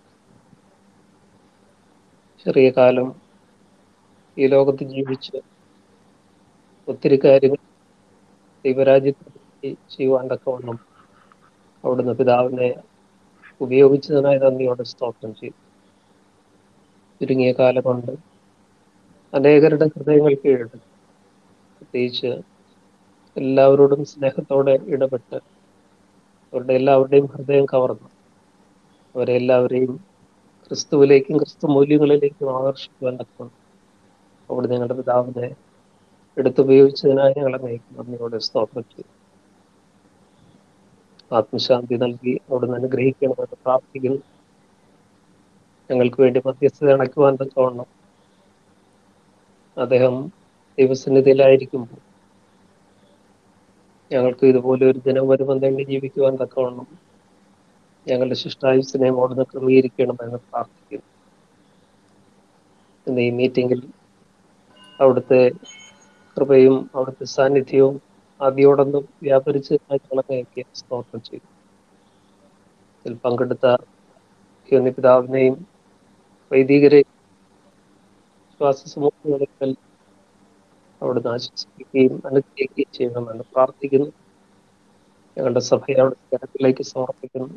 ചെറിയ കാലം ഈ ലോകത്ത് ജീവിച്ച് ഒത്തിരി കാര്യങ്ങൾ ദൈവരാജ്യത്തിൽ ചെയ്യുവാൻ തക്കവണ്ണം അവിടുന്ന് പിതാവിനെ ഉപയോഗിച്ചതിനായി നന്ദിയോടെ സ്തോത്രം ചെയ്തു. ചുരുങ്ങിയ കാലം കൊണ്ട് അനേകരുടെ ഹൃദയങ്ങൾ കീഴടക്കി, പ്രത്യേകിച്ച് എല്ലാവരോടും സ്നേഹത്തോടെ ഇടപെട്ട് അവരുടെ എല്ലാവരുടെയും ഹൃദയം കവർന്നു അവരെ എല്ലാവരെയും ക്രിസ്തുവിലേക്കും ക്രിസ്തു മൂല്യങ്ങളിലേക്കും ആകർഷിക്കുവാൻ തക്കണം അവിടെ ഞങ്ങളുടെ പിതാവിനെ എടുത്തുപയോഗിച്ചതിനായി ഞങ്ങളെ നയിക്കും നന്ദിയോടെ സ്തോത്രം ചെയ്തു. ആത്മശാന്തി നൽകി അവിടുന്ന് അനുഗ്രഹിക്കണമെന്ന് പ്രാർത്ഥിക്കുന്നു. ഞങ്ങൾക്ക് വേണ്ടി മധ്യസ്ഥത അണയ്ക്കുവാൻ തക്കവണ്ണം അദ്ദേഹം ദൈവസന്നിധിയിലായിരിക്കുമ്പോൾ ഞങ്ങൾക്ക് ഇതുപോലെ ഒരു ദിനം വരുമെന്നെങ്കിൽ ജീവിക്കുവാൻ തക്കവണ്ണം ഞങ്ങളുടെ ശിഷ്ടായുസിനെ അവിടുന്ന് ക്രമീകരിക്കണമെന്ന് പ്രാർത്ഥിക്കുന്നു. ഇന്ന് ഈ മീറ്റിംഗിൽ അവിടുത്തെ കൃപയും അവിടുത്തെ സാന്നിധ്യവും ആദ്യോടൊന്നും വ്യാപരിച്ച് ഞങ്ങളെ സ്തോത്രം ചെയ്തു. ഇതിൽ പങ്കെടുത്ത പിതാവിനെയും വൈദികരെ വിശ്വാസ സമൂഹങ്ങളിൽ അവിടുന്ന് ആശ്വസിപ്പിക്കുകയും അനുഗ്രഹിക്കുകയും ചെയ്യണമെന്ന് പ്രാർത്ഥിക്കുന്നു. ഞങ്ങളുടെ സഭയെ അവിടുത്തെ കരത്തിലേക്ക് സമർപ്പിക്കുന്നു.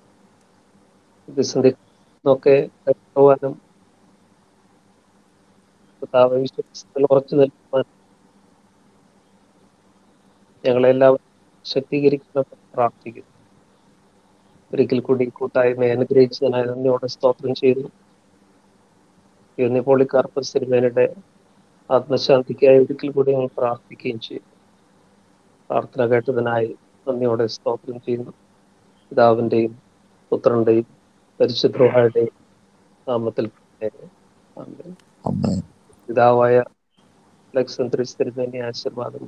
പ്രതിസന്ധികളൊക്കെ പോകാനും കർത്താവ് വിശ്വാസത്തിൽ ഉറച്ചു നിൽക്കുവാനും ഞങ്ങളെല്ലാവരും ശക്തീകരിക്കണമെന്ന് പ്രാർത്ഥിക്കുന്നു. ഒരിക്കൽ കൂടി കൂട്ടായ്മയെ അനുഗ്രഹിച്ചതിനായി നന്ദിയോടെ സ്തോത്രം ചെയ്യുന്നു. I പോളികാർപ്പസ് തിരുമേനിയുടെ ആത്മശാന്തിക്കായി ഒരിക്കൽ കൂടി ഞങ്ങൾ പ്രാർത്ഥിക്കുകയും ചെയ്യും. പ്രാർത്ഥന കേട്ടതിനായി നന്ദിയോടെ സ്തോത്രം ചെയ്യുന്നു. പിതാവിൻ്റെയും പുത്രന്റെയും പരിശുദ്ധ റൂഹായുടെയും നാമത്തിൽ പിതാവായ അലക്സാന്ദ്രിയസ് തിരുമേനി ആശീർവാദം.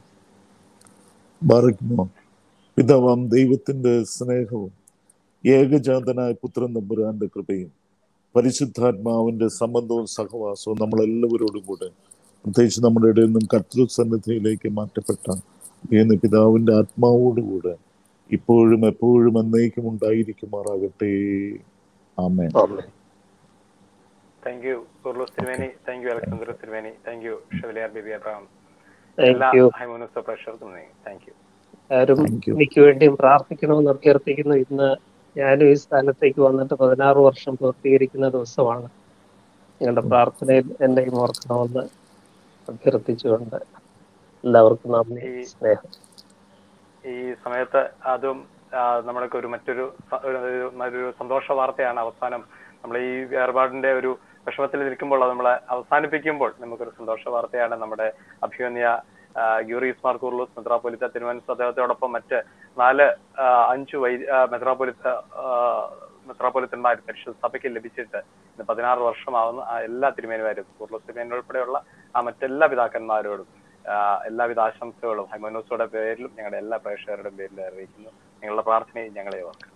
പിതാവാം ദൈവത്തിന്റെ സ്നേഹവും ഏകജാതനായ പുത്രൻ തമ്പുരാന്റെ കൃപയും പരിശുദ്ധാത്മാവിന്റെ സംബന്ധവും സഹവാസവും നമ്മളെല്ലാവരോടും കൂടെ, പ്രത്യേകിച്ച് നമ്മുടെ ഇടയിൽ നിന്നും കർത്തൃസന്നിധിയിലേക്ക് മാറ്റപ്പെട്ട എന്ന് പിതാവിന്റെ ആത്മാവോടുകൂടെ ഇപ്പോഴും എപ്പോഴും എന്നേക്കും ഉണ്ടായിരിക്കുമാറാകട്ടെ. ആമേൻ. താങ്ക് യു കുർലോസ് തിരുമേനി, താങ്ക് യു അലക്സാന്ദ്രിയസ് തിരുമേനി, thank you chevalier Baby Abraham, എല്ലാ ഹൈമോനൂസ് പ്രേക്ഷകർക്കും താങ്ക് യു. ആരും എനിക്ക് വേണ്ടിയും പ്രാർത്ഥിക്കണമെന്ന് അഭ്യർത്ഥിക്കുന്നു. ഇന്ന് ഞാനും ഈ സ്ഥാനത്തേക്ക് വന്നിട്ട് പതിനാറ് വർഷം പൂർത്തീകരിക്കുന്ന ദിവസമാണ്. നിങ്ങളുടെ പ്രാർത്ഥനയിൽ എന്നെയും ഓർക്കണമെന്ന് അഭ്യർത്ഥിച്ചുകൊണ്ട് എല്ലാവർക്കും നന്ദി, സ്നേഹം. ഈ സമയത്ത് അതും നമ്മളൊക്കെ ഒരു മറ്റൊരു ഒരു സന്തോഷ വാർത്തയാണ്. അവസാനം നമ്മൾ ഈ വേർപാടിന്റെ ഒരു വിഷമത്തിൽ നിൽക്കുമ്പോൾ അത് നമ്മളെ അവസാനിപ്പിക്കുമ്പോൾ നമുക്കൊരു സന്തോഷ വാർത്തയാണ്. നമ്മുടെ അഭിമന്യ ഗ്യൂറീസ് മാർ കൂർലോസ് മെത്രാപ്പൊലീത്ത തിരുവനന്തപുരം അദ്ദേഹത്തോടൊപ്പം മറ്റ് നാല് അഞ്ചു വൈ മെത്രാപ്പൊലീത്ത മെത്രാപ്പൊലീത്തന്മാർ പരിശുദ്ധ സഭയ്ക്ക് ലഭിച്ചിട്ട് ഇന്ന് പതിനാറ് വർഷമാവുന്ന ആ എല്ലാ തിരുമേനിമാരും കൂർലോസ് തിരുമേനി ഉൾപ്പെടെയുള്ള ആ മറ്റെല്ലാ പിതാക്കന്മാരോടും എല്ലാവിധ ആശംസകളും ഹൈമോനൂസോടെ പേരിലും ഞങ്ങളുടെ എല്ലാ പ്രേക്ഷകരുടെയും പേരിൽ അറിയിക്കുന്നു. നിങ്ങളുടെ പ്രാർത്ഥനയും ഞങ്ങളെ ഓർക്കും.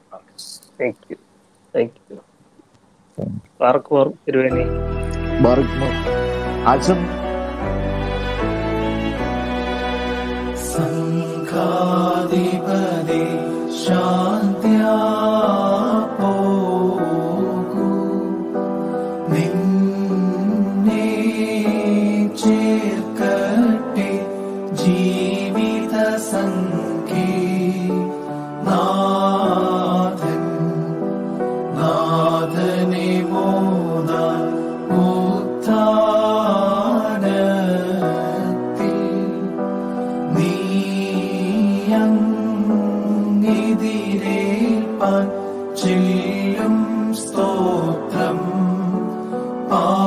സംഘാധിപതി ശാന്ത്യാ പോകൂ, നിന്നെ ചേർക്കട്ടെ ജീവിത സംഖ്യേ നാഥൻ നാഥനെ മോദാൻ ഉത്ഥാനത്തിൽ നീയങ്ങിതിരേൽപ്പാൻ ചെല്ലും സ്തോത്രം പാ